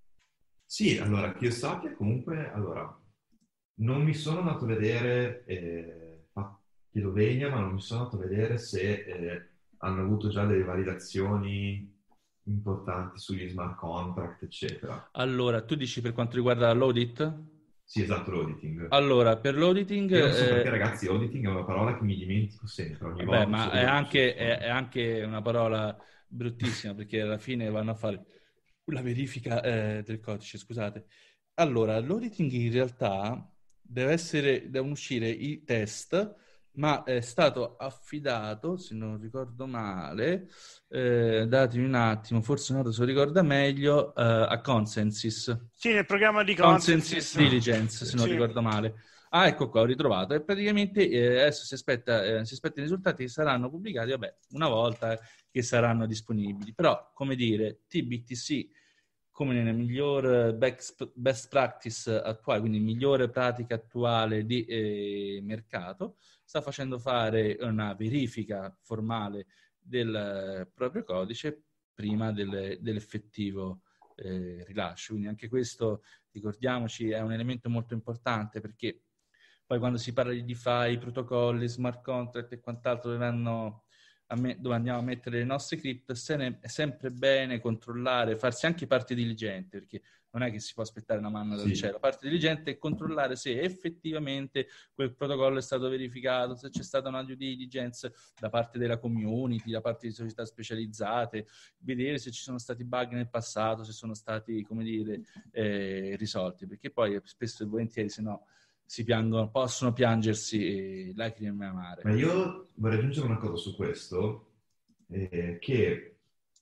Sì, allora, che io sappia comunque, allora, non mi sono andato a vedere, eh, chiedo vegna, ma non mi sono andato a vedere se eh, hanno avuto già delle validazioni importanti sugli smart contract, eccetera. Allora, tu dici per quanto riguarda l'audit? Sì, esatto, l'auditing. Allora, per l'auditing... Io non so eh, perché, ragazzi, auditing è una parola che mi dimentico sempre, ogni Beh, volta. ma è anche, è, è anche una parola bruttissima, perché alla fine vanno a fare la verifica eh, del codice, scusate. Allora, l'auditing in realtà deve essere, devono uscire i test, ma è stato affidato, se non ricordo male, eh, datemi un attimo, forse Noto se lo ricorda meglio, eh, a Consensus. Sì, nel programma di Consensus Consensus. Diligence, se non Sì. ricordo male. Ah, ecco qua, ho ritrovato. E praticamente eh, adesso si aspetta, eh, si aspetta i risultati che saranno pubblicati, vabbè, una volta che saranno disponibili. Però, come dire, T B T C, come nella miglior best, best practice attuale, quindi migliore pratica attuale di eh, mercato, sta facendo fare una verifica formale del eh, proprio codice prima del, dell'effettivo eh, rilascio. Quindi anche questo, ricordiamoci, è un elemento molto importante, perché poi quando si parla di DeFi, protocolli, smart contract e quant'altro dove, vanno a me, dove andiamo a mettere le nostre cripto, è sempre bene controllare, farsi anche parte diligente, perché non è che si può aspettare una manna dal Sì. cielo. Parte diligente è controllare se effettivamente quel protocollo è stato verificato, se c'è stata una due diligence da parte della community, da parte di società specializzate, vedere se ci sono stati bug nel passato, se sono stati, come dire, eh, risolti, perché poi spesso e volentieri, se no, si piangono, possono piangersi lacrime amare. Ma io vorrei aggiungere una cosa su questo, eh, che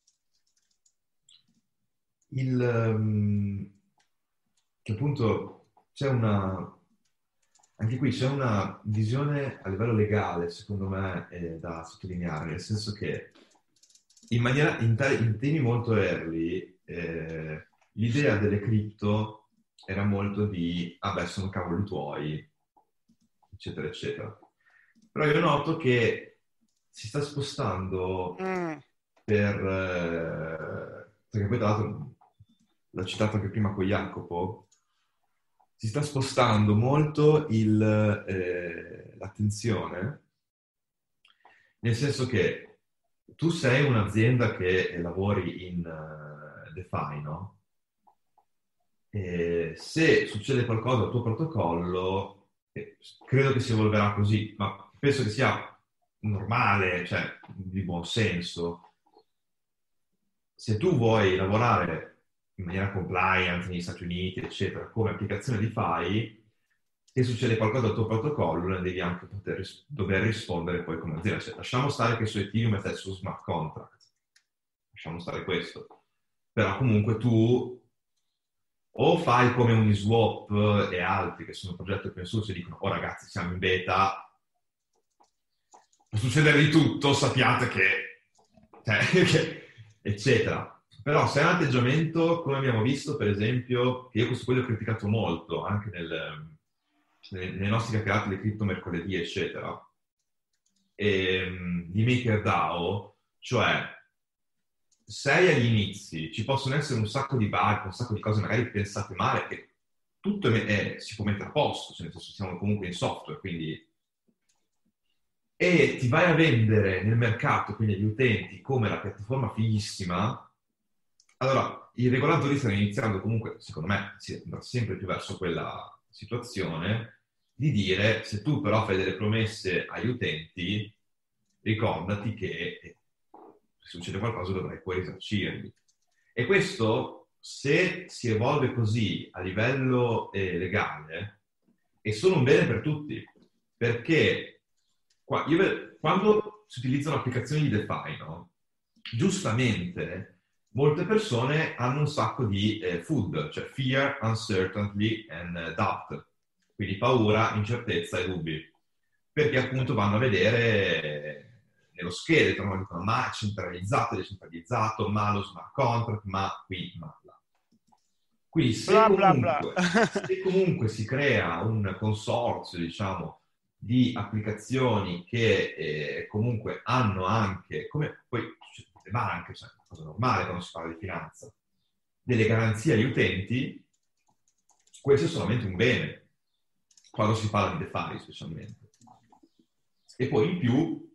il um, che appunto c'è una anche qui c'è una visione a livello legale, secondo me, eh, da sottolineare, nel senso che in maniera in, te- in temi molto early eh, l'idea delle cripto era molto di, ah beh, sono cavoli tuoi, eccetera, eccetera. Però io noto che si sta spostando Mm. per... Eh, perché poi tra l'altro l'ho citato anche prima con Jacopo, si sta spostando molto il, eh, l'attenzione, nel senso che tu sei un'azienda che lavori in uh, DeFi, no? E se succede qualcosa al tuo protocollo, E credo che si evolverà così, ma penso che sia normale, cioè di buon senso. Se tu vuoi lavorare in maniera compliant negli Stati Uniti, eccetera, come applicazione DeFi, se succede qualcosa al tuo protocollo, ne devi anche poter ris- dover rispondere poi come azienda. Cioè, lasciamo stare che su Ethereum è su smart contract, lasciamo stare questo. Però comunque tu o fai come Uniswap e altri che sono progetti open source e dicono, oh ragazzi, siamo in beta, può succedere di tutto, sappiate che, cioè, che eccetera. Però se è un atteggiamento, come abbiamo visto, per esempio, che io questo quello ho criticato molto, anche nel, nei, nei nostri chiacchierati di cripto mercoledì, eccetera, e, di MakerDAO, cioè sei agli inizi, ci possono essere un sacco di bug, un sacco di cose magari pensate male, che tutto è, è, si può mettere a posto, cioè nel senso siamo comunque in software, quindi... E ti vai a vendere nel mercato, quindi agli utenti, come la piattaforma fighissima, allora i regolatori stanno iniziando comunque, secondo me, si andrà sempre più verso quella situazione di dire, se tu però fai delle promesse agli utenti, ricordati che se succede qualcosa dovrai poi risarcirli. E questo, se si evolve così a livello eh, legale, è solo un bene per tutti, perché qua, io, quando si utilizzano applicazioni di DeFi, no? Giustamente molte persone hanno un sacco di eh, F U D, cioè fear, uncertainty and uh, doubt, quindi paura, incertezza e dubbi, perché appunto vanno a vedere nello scheletro, no? Dicono ma è centralizzato, è decentralizzato, ma lo smart contract, ma qui, ma là. Quindi se, bla, comunque, bla, bla. se comunque si crea un consorzio, diciamo, di applicazioni che eh, comunque hanno anche, come poi le banche, cioè una cosa normale quando si parla di finanza, delle garanzie agli utenti, questo è solamente un bene, quando si parla di DeFi specialmente. E poi in più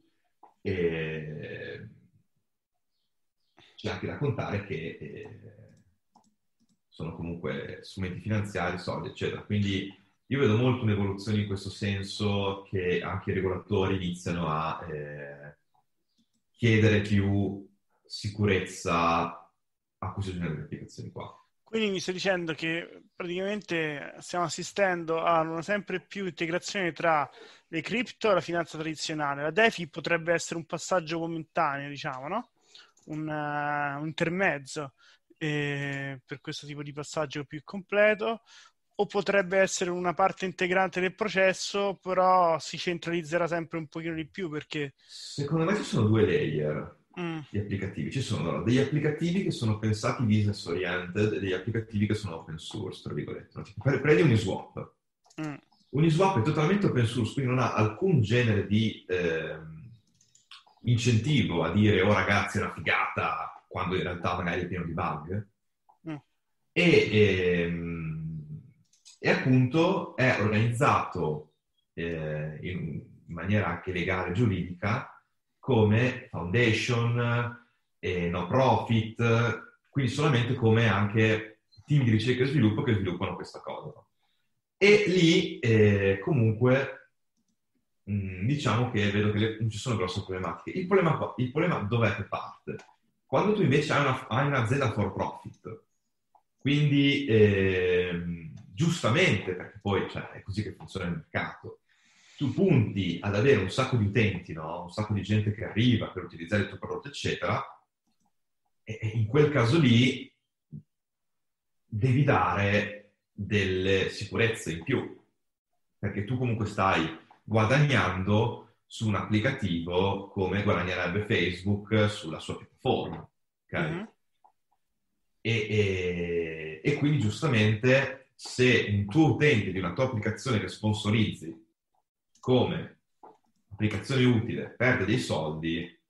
eh, c'è anche da contare che eh, sono comunque strumenti finanziari, soldi, eccetera. Quindi io vedo molto un'evoluzione in questo senso, che anche i regolatori iniziano a eh, chiedere più sicurezza a questo genere di applicazioni qua. Quindi mi stai dicendo che praticamente stiamo assistendo a una sempre più integrazione tra le cripto e la finanza tradizionale. La DeFi potrebbe essere un passaggio momentaneo, diciamo, no? Un, uh, un intermezzo eh, per questo tipo di passaggio più completo, o potrebbe essere una parte integrante del processo, però si centralizzerà sempre un pochino di più, perché... Secondo me ci sono due layer Mm. di applicativi. Ci sono allora, degli applicativi che sono pensati business oriented e degli applicativi che sono open source, tra virgolette. Tipo, prendi Uniswap. Mm. Uniswap è totalmente open source, quindi non ha alcun genere di eh, incentivo a dire oh ragazzi è una figata, quando in realtà magari è pieno di bug. Mm. E, ehm, e appunto è organizzato eh, in maniera anche legale e giuridica come foundation, eh, no profit, quindi solamente come anche team di ricerca e sviluppo che sviluppano questa cosa. E lì eh, comunque mh, diciamo che vedo che le, non ci sono grosse problematiche. Il problema, il problema dov'è che parte? Quando tu invece hai, una, hai un'azienda for profit, quindi eh, giustamente, perché poi cioè, è così che funziona il mercato, tu punti ad avere un sacco di utenti, no? Un sacco di gente che arriva per utilizzare il tuo prodotto, eccetera, e, e in quel caso lì devi dare delle sicurezze in più, perché tu comunque stai guadagnando su un applicativo come guadagnerebbe Facebook sulla sua piattaforma, ok? Mm-hmm. E, e, e quindi giustamente se un tuo utente di una tua applicazione che sponsorizzi come applicazione utile perde dei soldi,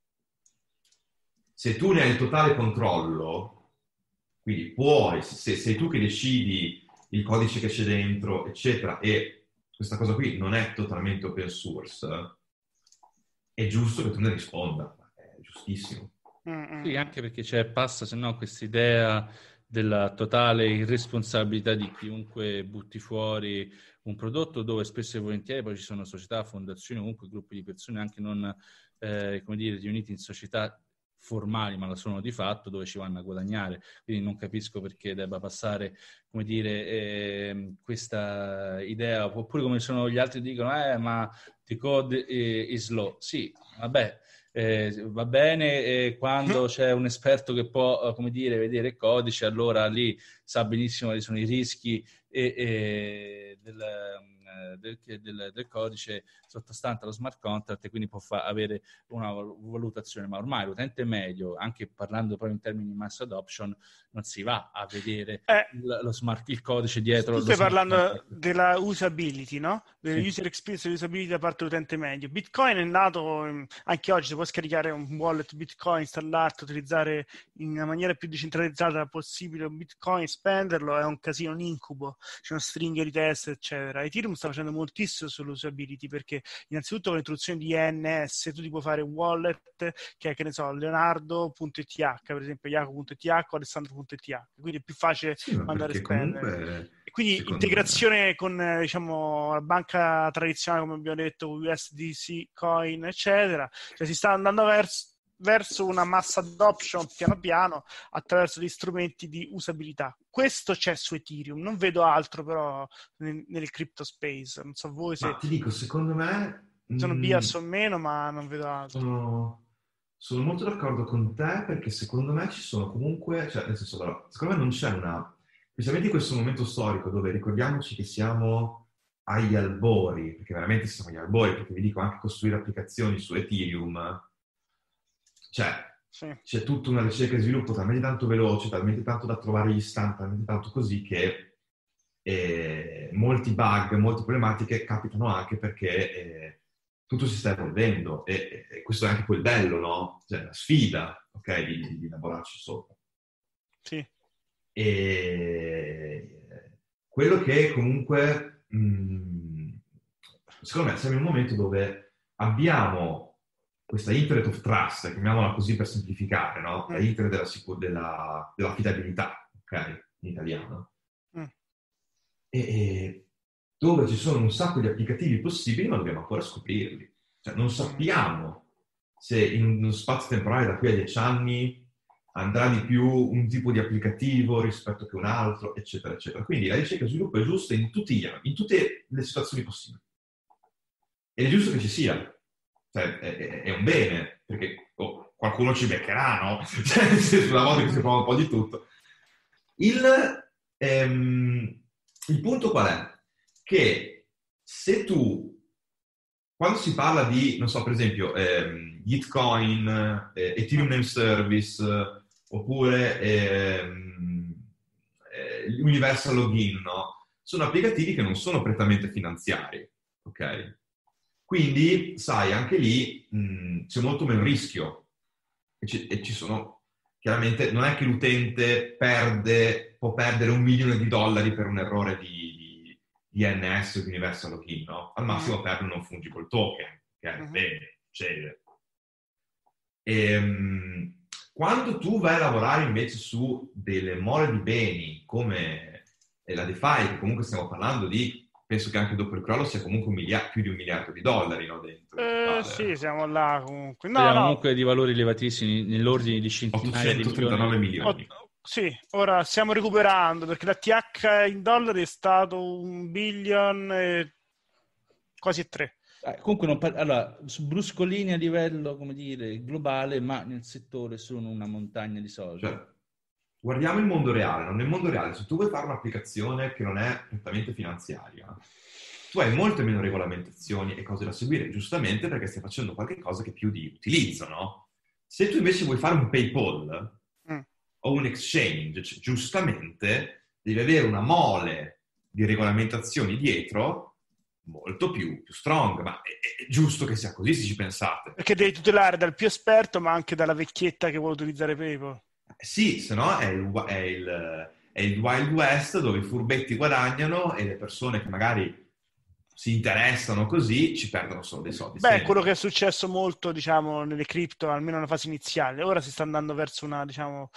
se tu ne hai il totale controllo, quindi puoi, se sei tu che decidi il codice che c'è dentro, eccetera, e questa cosa qui non è totalmente open source, è giusto che tu ne risponda, è giustissimo. Sì, anche perché c'è, passa se no questa idea della totale irresponsabilità di chiunque butti fuori un prodotto dove spesso e volentieri poi ci sono società, fondazioni, comunque gruppi di persone anche non, eh, come dire, riuniti in società formali, ma lo sono di fatto, dove ci vanno a guadagnare. Quindi non capisco perché debba passare, come dire, eh, questa idea, oppure come sono gli altri dicono, eh, ma the code is low. Sì, vabbè, eh, va bene eh, quando c'è un esperto che può, come dire, vedere il codice, allora lì sa benissimo quali sono i rischi e, e del, del, del, del codice sottostante allo smart contract, e quindi può fa- avere una valutazione. Ma ormai l'utente medio, anche parlando proprio in termini di mass adoption, non si va a vedere eh, il, lo smart, il codice dietro. Tu stai parlando contract. della usability, no? Della Sì. user experience e usability da parte dell'utente medio. Bitcoin è nato, anche oggi si può scaricare un wallet Bitcoin, installarlo, utilizzare in una maniera più decentralizzata possibile un Bitcoin, spenderlo, è un casino, un incubo, c'è una stringa di test, eccetera. Ethereum sta facendo moltissimo sull'usability, perché innanzitutto con l'introduzione di E N S tu ti puoi fare un wallet che è, che ne so, leonardo punto e t h, per esempio jacopo punto e t h o alessandro punto e t h, quindi è più facile Sì, ma mandare perché spendere. comunque, E quindi secondo integrazione me, con eh, diciamo la banca tradizionale, come abbiamo detto, U S D C, Coin, eccetera, cioè si sta andando verso, verso una mass adoption piano piano attraverso gli strumenti di usabilità. Questo c'è su Ethereum, non vedo altro però nel, nel crypto space. Non so voi se ma ti dico, secondo me, sono mh, bias o meno, ma non vedo altro. sono, sono molto d'accordo con te, perché secondo me ci sono comunque, cioè nel senso, allora, secondo me non c'è una, specialmente in questo momento storico dove ricordiamoci che siamo agli albori, perché veramente siamo agli albori, perché vi dico, anche costruire applicazioni su Ethereum, cioè Sì. c'è tutta una ricerca e sviluppo talmente tanto veloce, talmente tanto da trovare gli stand, talmente tanto così che eh, molti bug, molte problematiche capitano anche perché eh, tutto si sta evolvendo, e, e questo è anche poi il bello, no? Cioè la sfida, ok, di, di lavorarci sopra. Sì. E quello che comunque mh, secondo me siamo in un momento dove abbiamo questa Internet of Trust, chiamiamola così per semplificare, no? La Mm. Internet della, sicur- della, dell'affidabilità, ok? In italiano. Mm. E, e dove ci sono un sacco di applicativi possibili, ma dobbiamo ancora scoprirli. Cioè non sappiamo se in uno spazio temporale da qui a dieci anni andrà di più un tipo di applicativo rispetto che un altro, eccetera, eccetera. Quindi la ricerca e sviluppo è giusta in tutti gli anni, in tutte le situazioni possibili. Ed è giusto che ci sia. Cioè, è, è un bene, perché oh, qualcuno ci beccherà, no? Cioè, una volta che si prova un po' di tutto. Il, ehm, il punto qual è? Che se tu, quando si parla di, non so, per esempio, ehm, Gitcoin, eh, Ethereum Name Service, eh, oppure ehm, eh, Universal Login, no? Sono applicativi che non sono prettamente finanziari, ok? Quindi, sai, anche lì mh, c'è molto meno rischio e ci, e ci sono, chiaramente, non è che l'utente perde, può perdere un milione di dollari per un errore di, di I N S o di Universal Login, no? Al massimo mm-hmm. perde un non fungible token, che è mm-hmm. bene, succede. E, mh, quando tu vai a lavorare invece su delle mole di beni come la DeFi, che comunque stiamo parlando di, penso che anche dopo il crollo sia comunque un miliardo, più di un miliardo di dollari, no? Dentro. Eh, sì, siamo là comunque. No, Abbiamo no. comunque di valori elevatissimi, nell'ordine di centinaia di milioni. milioni. Oh, sì, ora stiamo recuperando, perché la T H in dollari è stato un billion e quasi tre. Eh, comunque, non par- allora, su bruscolini a livello, come dire, globale, ma nel settore sono una montagna di soldi. Cioè, guardiamo il mondo reale, no? Nel mondo reale, se tu vuoi fare un'applicazione che non è prettamente finanziaria, tu hai molte meno regolamentazioni e cose da seguire, giustamente perché stai facendo qualche cosa che è più di utilizzo, no? Se tu invece vuoi fare un PayPal mm. o un exchange, cioè, giustamente devi avere una mole di regolamentazioni dietro molto più, più strong, ma è, è giusto che sia così se ci pensate. Perché devi tutelare dal più esperto, ma anche dalla vecchietta che vuole utilizzare PayPal. Sì, se no è il, è, il, è il Wild West dove i furbetti guadagnano e le persone che magari si interessano così ci perdono solo dei soldi. Beh, è quello che è successo molto, diciamo, nelle cripto, almeno nella fase iniziale. Ora si sta andando verso una, diciamo,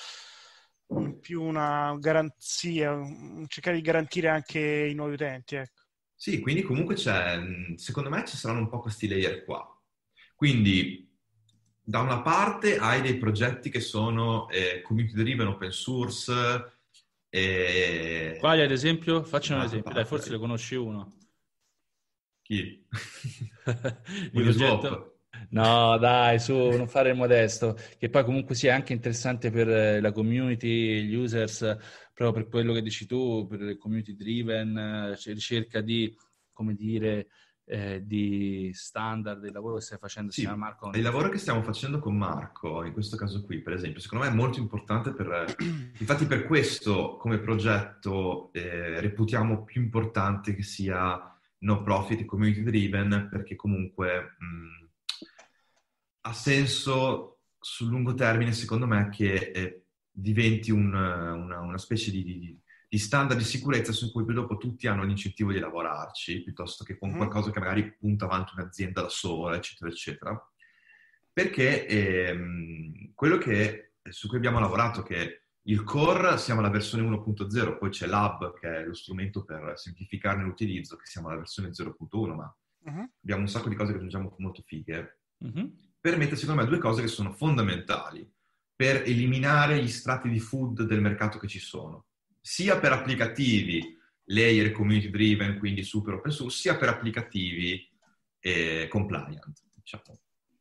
più una garanzia, cercare di garantire anche i nuovi utenti, ecco. Sì, quindi comunque c'è, secondo me ci saranno un po' questi layer qua. Quindi da una parte hai dei progetti che sono eh, community driven, open source. E... Quali ad esempio? Facciamo un esempio, dai, parte, forse ne conosci uno. Chi? Di progetto? No, dai, su, non fare il modesto, che poi comunque sia anche interessante per la community, gli users, proprio per quello che dici tu, per il community driven, cioè ricerca di, come dire, eh, di standard del lavoro che stai facendo Sì, insieme a Marco. il lavoro che stiamo facendo con Marco, in questo caso qui, per esempio, secondo me è molto importante per... Infatti per questo, come progetto, eh, reputiamo più importante che sia no profit e community driven, perché comunque mh, ha senso sul lungo termine, secondo me, che eh, diventi un, una, una specie di, di, di standard di sicurezza su cui poi dopo tutti hanno l'incentivo di lavorarci, piuttosto che con Mm-hmm. qualcosa che magari punta avanti un'azienda da sola, eccetera, eccetera. Perché ehm, quello che, su cui abbiamo lavorato, che il core siamo alla versione uno punto zero, poi c'è l'hub, che è lo strumento per semplificarne l'utilizzo, che siamo alla versione zero punto uno, ma Mm-hmm. abbiamo un sacco di cose che aggiungiamo molto fighe. Mm-hmm. Permette, secondo me, due cose che sono fondamentali per eliminare gli strati di food del mercato che ci sono, sia per applicativi layer community driven, quindi super open source, sia per applicativi eh, compliant, diciamo.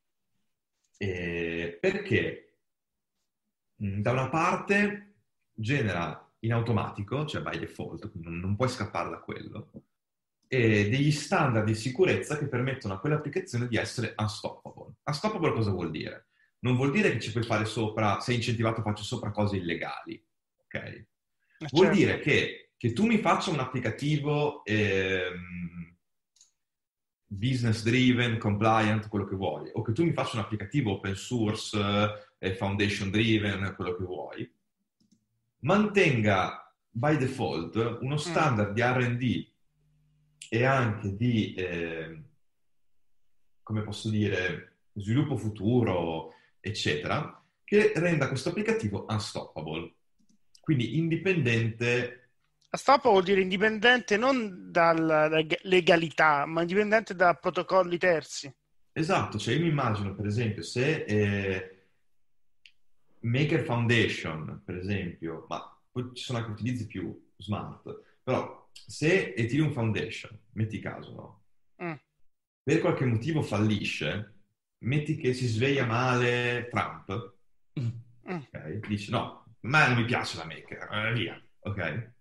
Eh, perché mh, da una parte genera in automatico, cioè by default, quindi non, non puoi scappare da quello, e degli standard di sicurezza che permettono a quell'applicazione di essere unstoppable. Unstoppable cosa vuol dire? Non vuol dire che ci puoi fare sopra, sei incentivato a fare sopra cose illegali, ok? Eh, Vuol certo. dire che, che tu mi faccia un applicativo ehm, business driven, compliant, quello che vuoi, o che tu mi faccia un applicativo open source, eh, foundation driven, quello che vuoi, mantenga by default uno standard mm. di R and D e anche di, eh, come posso dire, sviluppo futuro, eccetera, che renda questo applicativo unstoppable. Quindi indipendente... Unstoppable vuol dire indipendente non dalla legalità, ma indipendente da protocolli terzi. Esatto, cioè io mi immagino, per esempio, se eh, Maker Foundation, per esempio, ma poi ci sono anche utilizzi più smart, però se Ethereum Foundation, metti caso, no? Mm. Per qualche motivo fallisce, metti che si sveglia male Trump, mm. okay? Dice no, ma non mi piace la Maker, eh, via, ok?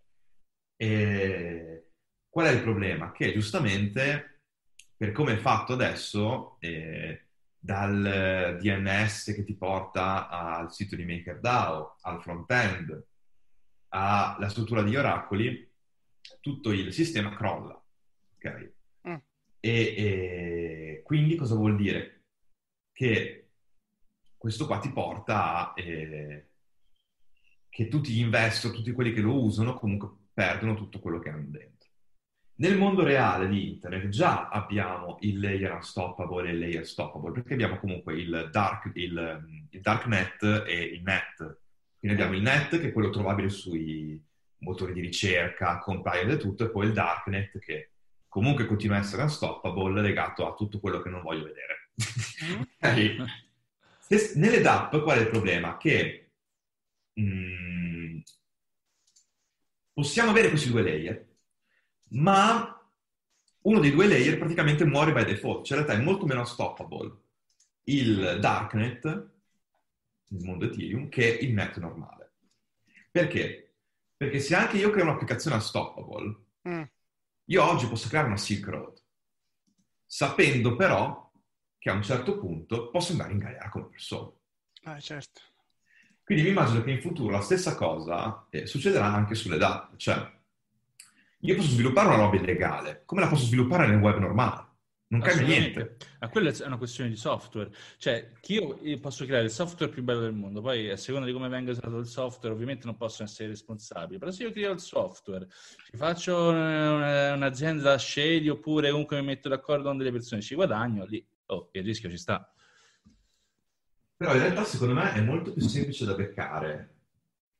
E qual è il problema? Che giustamente, per come è fatto adesso, eh, dal D N S che ti porta al sito di MakerDAO, al front-end, alla struttura di oracoli, tutto il sistema crolla, ok? Mm. E, e quindi cosa vuol dire? Che questo qua ti porta a eh, che tutti gli investor, tutti quelli che lo usano, comunque perdono tutto quello che hanno dentro. Nel mondo reale di internet già abbiamo il layer unstoppable e il layer stoppable, perché abbiamo comunque il dark, il, il dark net e il net. Quindi abbiamo il net, che è quello trovabile sui motori di ricerca, compliant e tutto, e poi il darknet che comunque continua a essere unstoppable, legato a tutto quello che non voglio vedere. Okay. Se, nelle dApp qual è il problema? Che mh, possiamo avere questi due layer, ma uno dei due layer praticamente muore by default, cioè in realtà è molto meno unstoppable il darknet nel mondo Ethereum che il net normale. Perché? Perché se anche io creo un'applicazione unstoppable, mm. io oggi posso creare una Silk Road, sapendo però che a un certo punto posso andare in galera come persona. Ah, certo. Quindi mi immagino che in futuro la stessa cosa eh, succederà anche sulle dApp. Cioè, io posso sviluppare una roba illegale, come la posso sviluppare nel web normale? Non cambia niente. Ma quella è una questione di software. Cioè, io posso creare il software più bello del mondo, poi a seconda di come venga usato il software, ovviamente non possono essere responsabili. Però se io creo il software, ci faccio una, un'azienda shady oppure comunque mi metto d'accordo con delle persone, ci guadagno, lì, oh, il rischio ci sta. Però in realtà secondo me è molto più semplice da beccare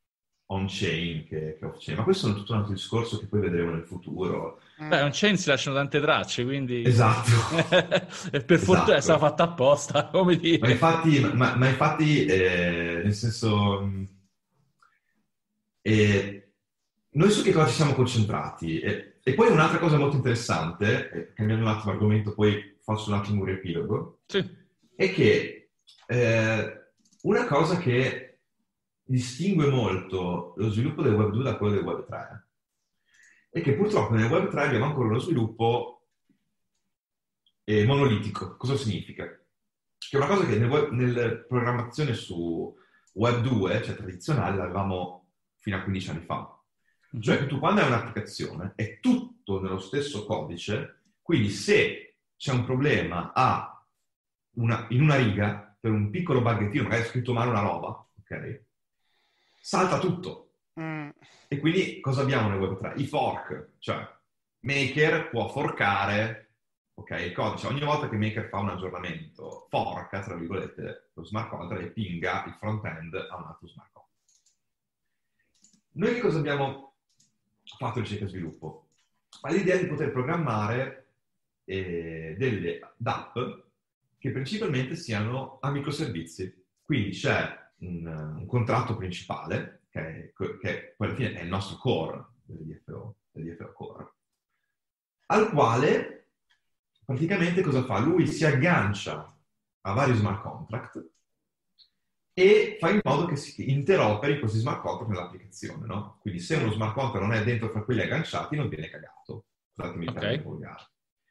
on-chain che, che off-chain, ma questo è tutto un altro discorso che poi vedremo nel futuro. Beh, on-chain si lasciano tante tracce, quindi... Esatto. E per fortuna è Esatto. stata fatta apposta, come dire. Ma infatti, ma, ma infatti eh, nel senso, mh, eh, noi su che cosa ci siamo concentrati? E, e poi un'altra cosa molto interessante, eh, cambiando un attimo argomento, poi faccio un attimo un riepilogo, Sì. è che eh, una cosa che distingue molto lo sviluppo del web due da quello del web tre è che purtroppo nel web tre abbiamo ancora uno sviluppo eh, monolitico. Cosa significa? Che è una cosa che nel, web, nel programmazione su web due, cioè tradizionale, l'avevamo fino a quindici anni fa. Cioè che tu quando hai un'applicazione è tutto nello stesso codice, quindi se c'è un problema a una, in una riga, per un piccolo buggettino, magari hai scritto male una roba, ok? Salta tutto. Mm. E quindi cosa abbiamo nel web tre? I fork, cioè Maker può forcare, ok, il codice. Ogni volta che Maker fa un aggiornamento, forca, tra virgolette, lo smart contract e pinga il front-end a un altro smart contract. Noi che cosa abbiamo fatto in ricerca e sviluppo? Ma l'idea di poter programmare eh, delle app che principalmente siano a microservizi. Quindi c'è un, un contratto principale, che, che poi alla fine è il nostro core dell'I F O, dell'I F O core, al quale praticamente cosa fa? Lui si aggancia a vari smart contract e fa in modo che si interoperi questi smart contract nell'applicazione, no? Quindi se uno smart contract non è dentro fra quelli agganciati non viene cagato. Scusatemi il termine volgare.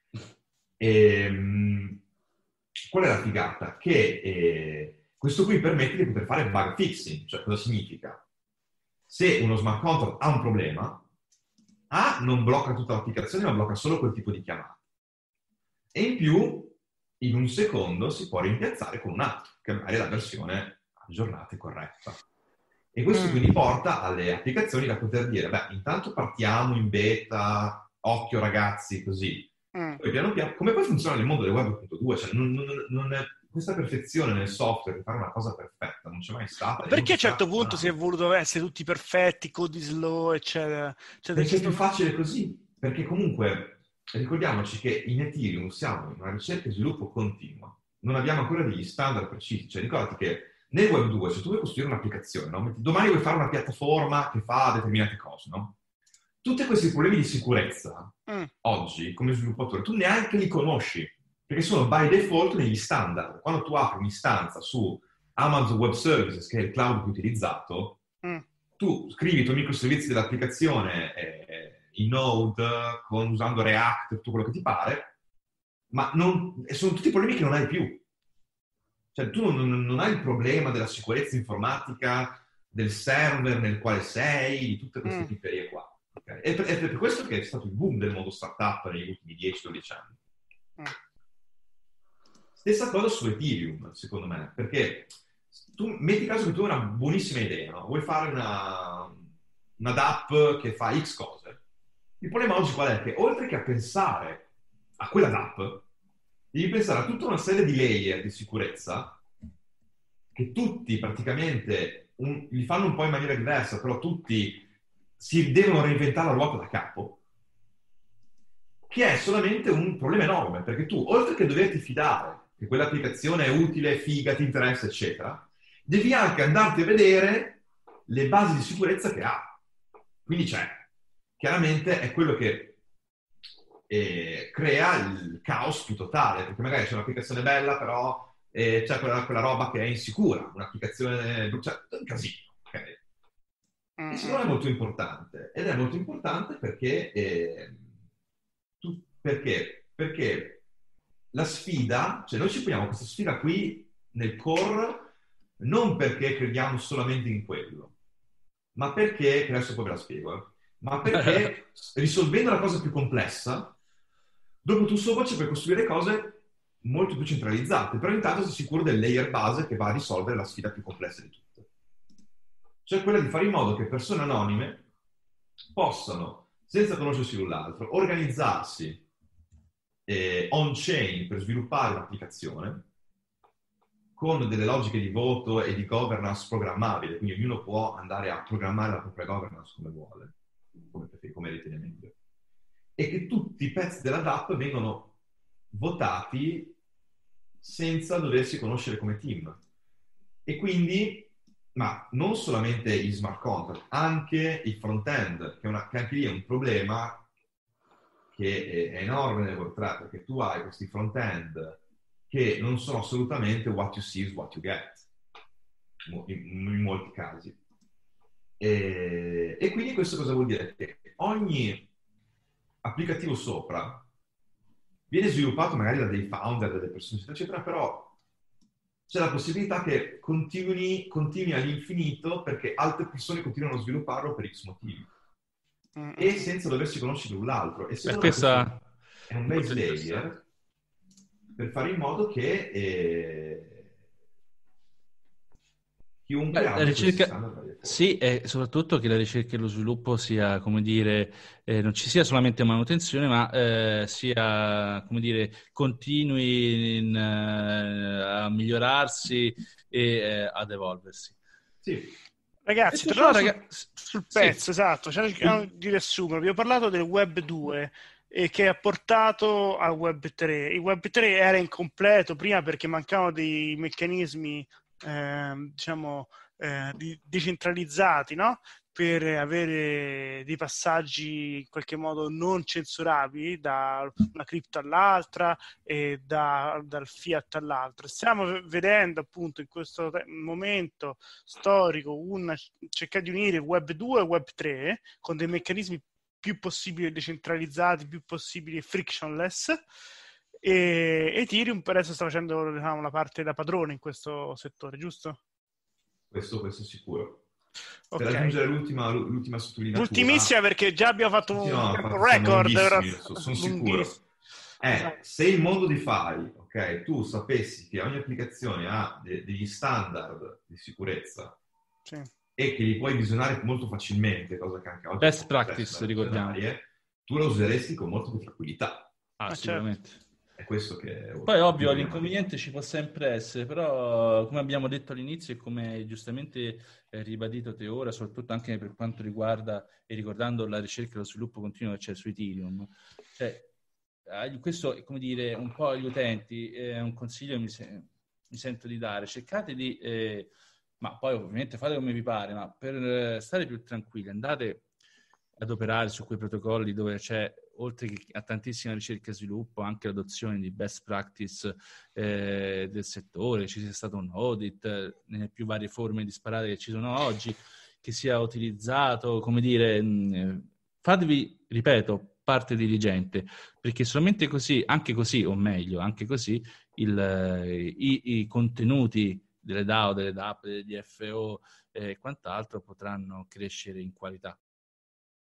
E, qual è la figata? Che eh, questo qui permette di poter fare bug fixing. Cioè cosa significa? Se uno smart contract ha un problema, A non blocca tutta l'applicazione ma blocca solo quel tipo di chiamata. E in più, in un secondo si può rimpiazzare con un altro, che magari è la versione aggiornata e corretta. E questo Mm. quindi porta alle applicazioni da poter dire, beh, intanto partiamo in beta, occhio ragazzi, così. Mm. Poi piano piano, come poi funziona nel mondo del web due punto due, cioè non, non, non è, questa perfezione nel software, di fare una cosa perfetta, non c'è mai stata. Ma e perché a non un certo sarà punto mai. si è voluto essere tutti perfetti, codi slow, eccetera? Cioè, Perché è perché- più facile così, perché comunque ricordiamoci che in Ethereum siamo in una ricerca e sviluppo continua, non abbiamo ancora degli standard precisi, cioè ricordati che nel web due se tu vuoi costruire un'applicazione, no? Domani vuoi fare una piattaforma che fa determinate cose, no? Tutti questi problemi di sicurezza Mm. oggi come sviluppatore tu neanche li conosci, perché sono by default negli standard. Quando tu apri un'istanza su Amazon Web Services, che è il cloud più utilizzato, Mm. tu scrivi i tuoi microservizi dell'applicazione eh, in Node, con, usando React, tutto quello che ti pare, ma non, e sono tutti problemi che non hai più. Cioè tu non, non hai il problema della sicurezza informatica, del server nel quale sei, di tutte queste Mm. pipperie qua. Okay? E per, è per questo che è stato il boom del mondo startup negli ultimi dieci dodici anni. Mm. Stessa cosa su Ethereum, secondo me, perché tu metti caso che tu hai una buonissima idea, no? Vuoi fare una, una app che fa X cose. Il problema oggi qual è? Che oltre che a pensare a quella app, devi pensare a tutta una serie di layer di sicurezza che tutti praticamente un, li fanno un po' in maniera diversa, però tutti si devono reinventare la ruota da capo, che è solamente un problema enorme, perché tu, oltre che doverti fidare che quell'applicazione è utile, figa, ti interessa, eccetera, devi anche andarti a vedere le basi di sicurezza che ha. Quindi c'è, chiaramente è quello che eh, crea il caos più totale, perché magari c'è un'applicazione bella, però eh, c'è quella, quella roba che è insicura, un'applicazione, cioè, è un casino, ok? Mm. E secondo me è molto importante, ed è molto importante perché, eh, tu, perché, perché la sfida, cioè noi ci poniamo questa sfida qui nel core non perché crediamo solamente in quello, ma perché, che adesso poi ve la spiego, eh, ma perché risolvendo la cosa più complessa, dopo tu sopra ci puoi costruire cose molto più centralizzate, però intanto sei sicuro del layer base che va a risolvere la sfida più complessa di tutte. Cioè quella di fare in modo che persone anonime possano, senza conoscersi l'un l'altro, organizzarsi eh, on-chain per sviluppare un'applicazione con delle logiche di voto e di governance programmabile, quindi ognuno può andare a programmare la propria governance come vuole, come, come ritiene meglio. E che tutti i pezzi della D A P vengono votati senza doversi conoscere come team. E quindi, ma non solamente i smart contract, anche il front-end, che, è una, che anche lì è un problema che è, è enorme nel Web tre, perché tu hai questi front-end che non sono assolutamente what you see is what you get, in, in molti casi. E, e quindi questo cosa vuol dire? Che ogni applicativo sopra viene sviluppato magari da dei founder, delle persone, eccetera, però c'è la possibilità che continui, continui all'infinito perché altre persone continuano a svilupparlo per X motivi. Mm-hmm. E senza doversi conoscere l'un l'altro. E secondo me questa... è un base layer per fare in modo che eh, chiunque Beh, abbia ricerca... Sì, e soprattutto che la ricerca e lo sviluppo sia, come dire, eh, non ci sia solamente manutenzione, ma eh, sia, come dire, continui in, eh, a migliorarsi e eh, ad evolversi. Sì. Ragazzi, e tornando raga... sul, sul pezzo, sì. Esatto, cerchiamo il... di riassumere. Vi ho parlato del Web due e che ha portato al Web tre. Il Web tre era incompleto prima perché mancavano dei meccanismi eh, diciamo eh, di, decentralizzati, no? Per avere dei passaggi in qualche modo non censurabili da una cripto all'altra e da, dal fiat all'altro. Stiamo vedendo appunto in questo momento storico un cercare di unire Web due e Web tre con dei meccanismi più possibili decentralizzati, più possibili frictionless, e Ethereum per adesso sta facendo, diciamo, la parte da padrone in questo settore, giusto? Questo, questo è sicuro. Okay. Per aggiungere l'ultima, l'ultima sottolineatura, l'ultimissima, perché già abbiamo fatto sì, un no, tempo record, però, sono sicuro. Eh, esatto. Se il mondo DeFi, ok, tu sapessi che ogni applicazione ha de- degli standard di sicurezza, sì, e che li puoi visionare molto facilmente, cosa che anche oggi best practice, ricordiamo, tu lo useresti con molta più tranquillità. Ah, sicuramente. Certo. È questo che... Poi ovvio l'inconveniente ci può sempre essere, però come abbiamo detto all'inizio e come giustamente eh, ribadito te ora, soprattutto anche per quanto riguarda e ricordando la ricerca e lo sviluppo continuo che c'è su Ethereum, cioè questo è, come dire, un po' agli utenti è un consiglio che mi, se- mi sento di dare: cercate di eh, ma poi ovviamente fate come vi pare, ma per stare più tranquilli andate ad operare su quei protocolli dove c'è, oltre che a tantissima ricerca e sviluppo, anche l'adozione di best practice eh, del settore, ci sia stato un audit eh, nelle più varie forme disparate che ci sono oggi, che sia utilizzato, come dire, mh, fatevi, ripeto, parte diligente, perché solamente così, anche così, o meglio, anche così, il, i, i contenuti delle D A O, delle D A P, degli F O e eh, quant'altro potranno crescere in qualità.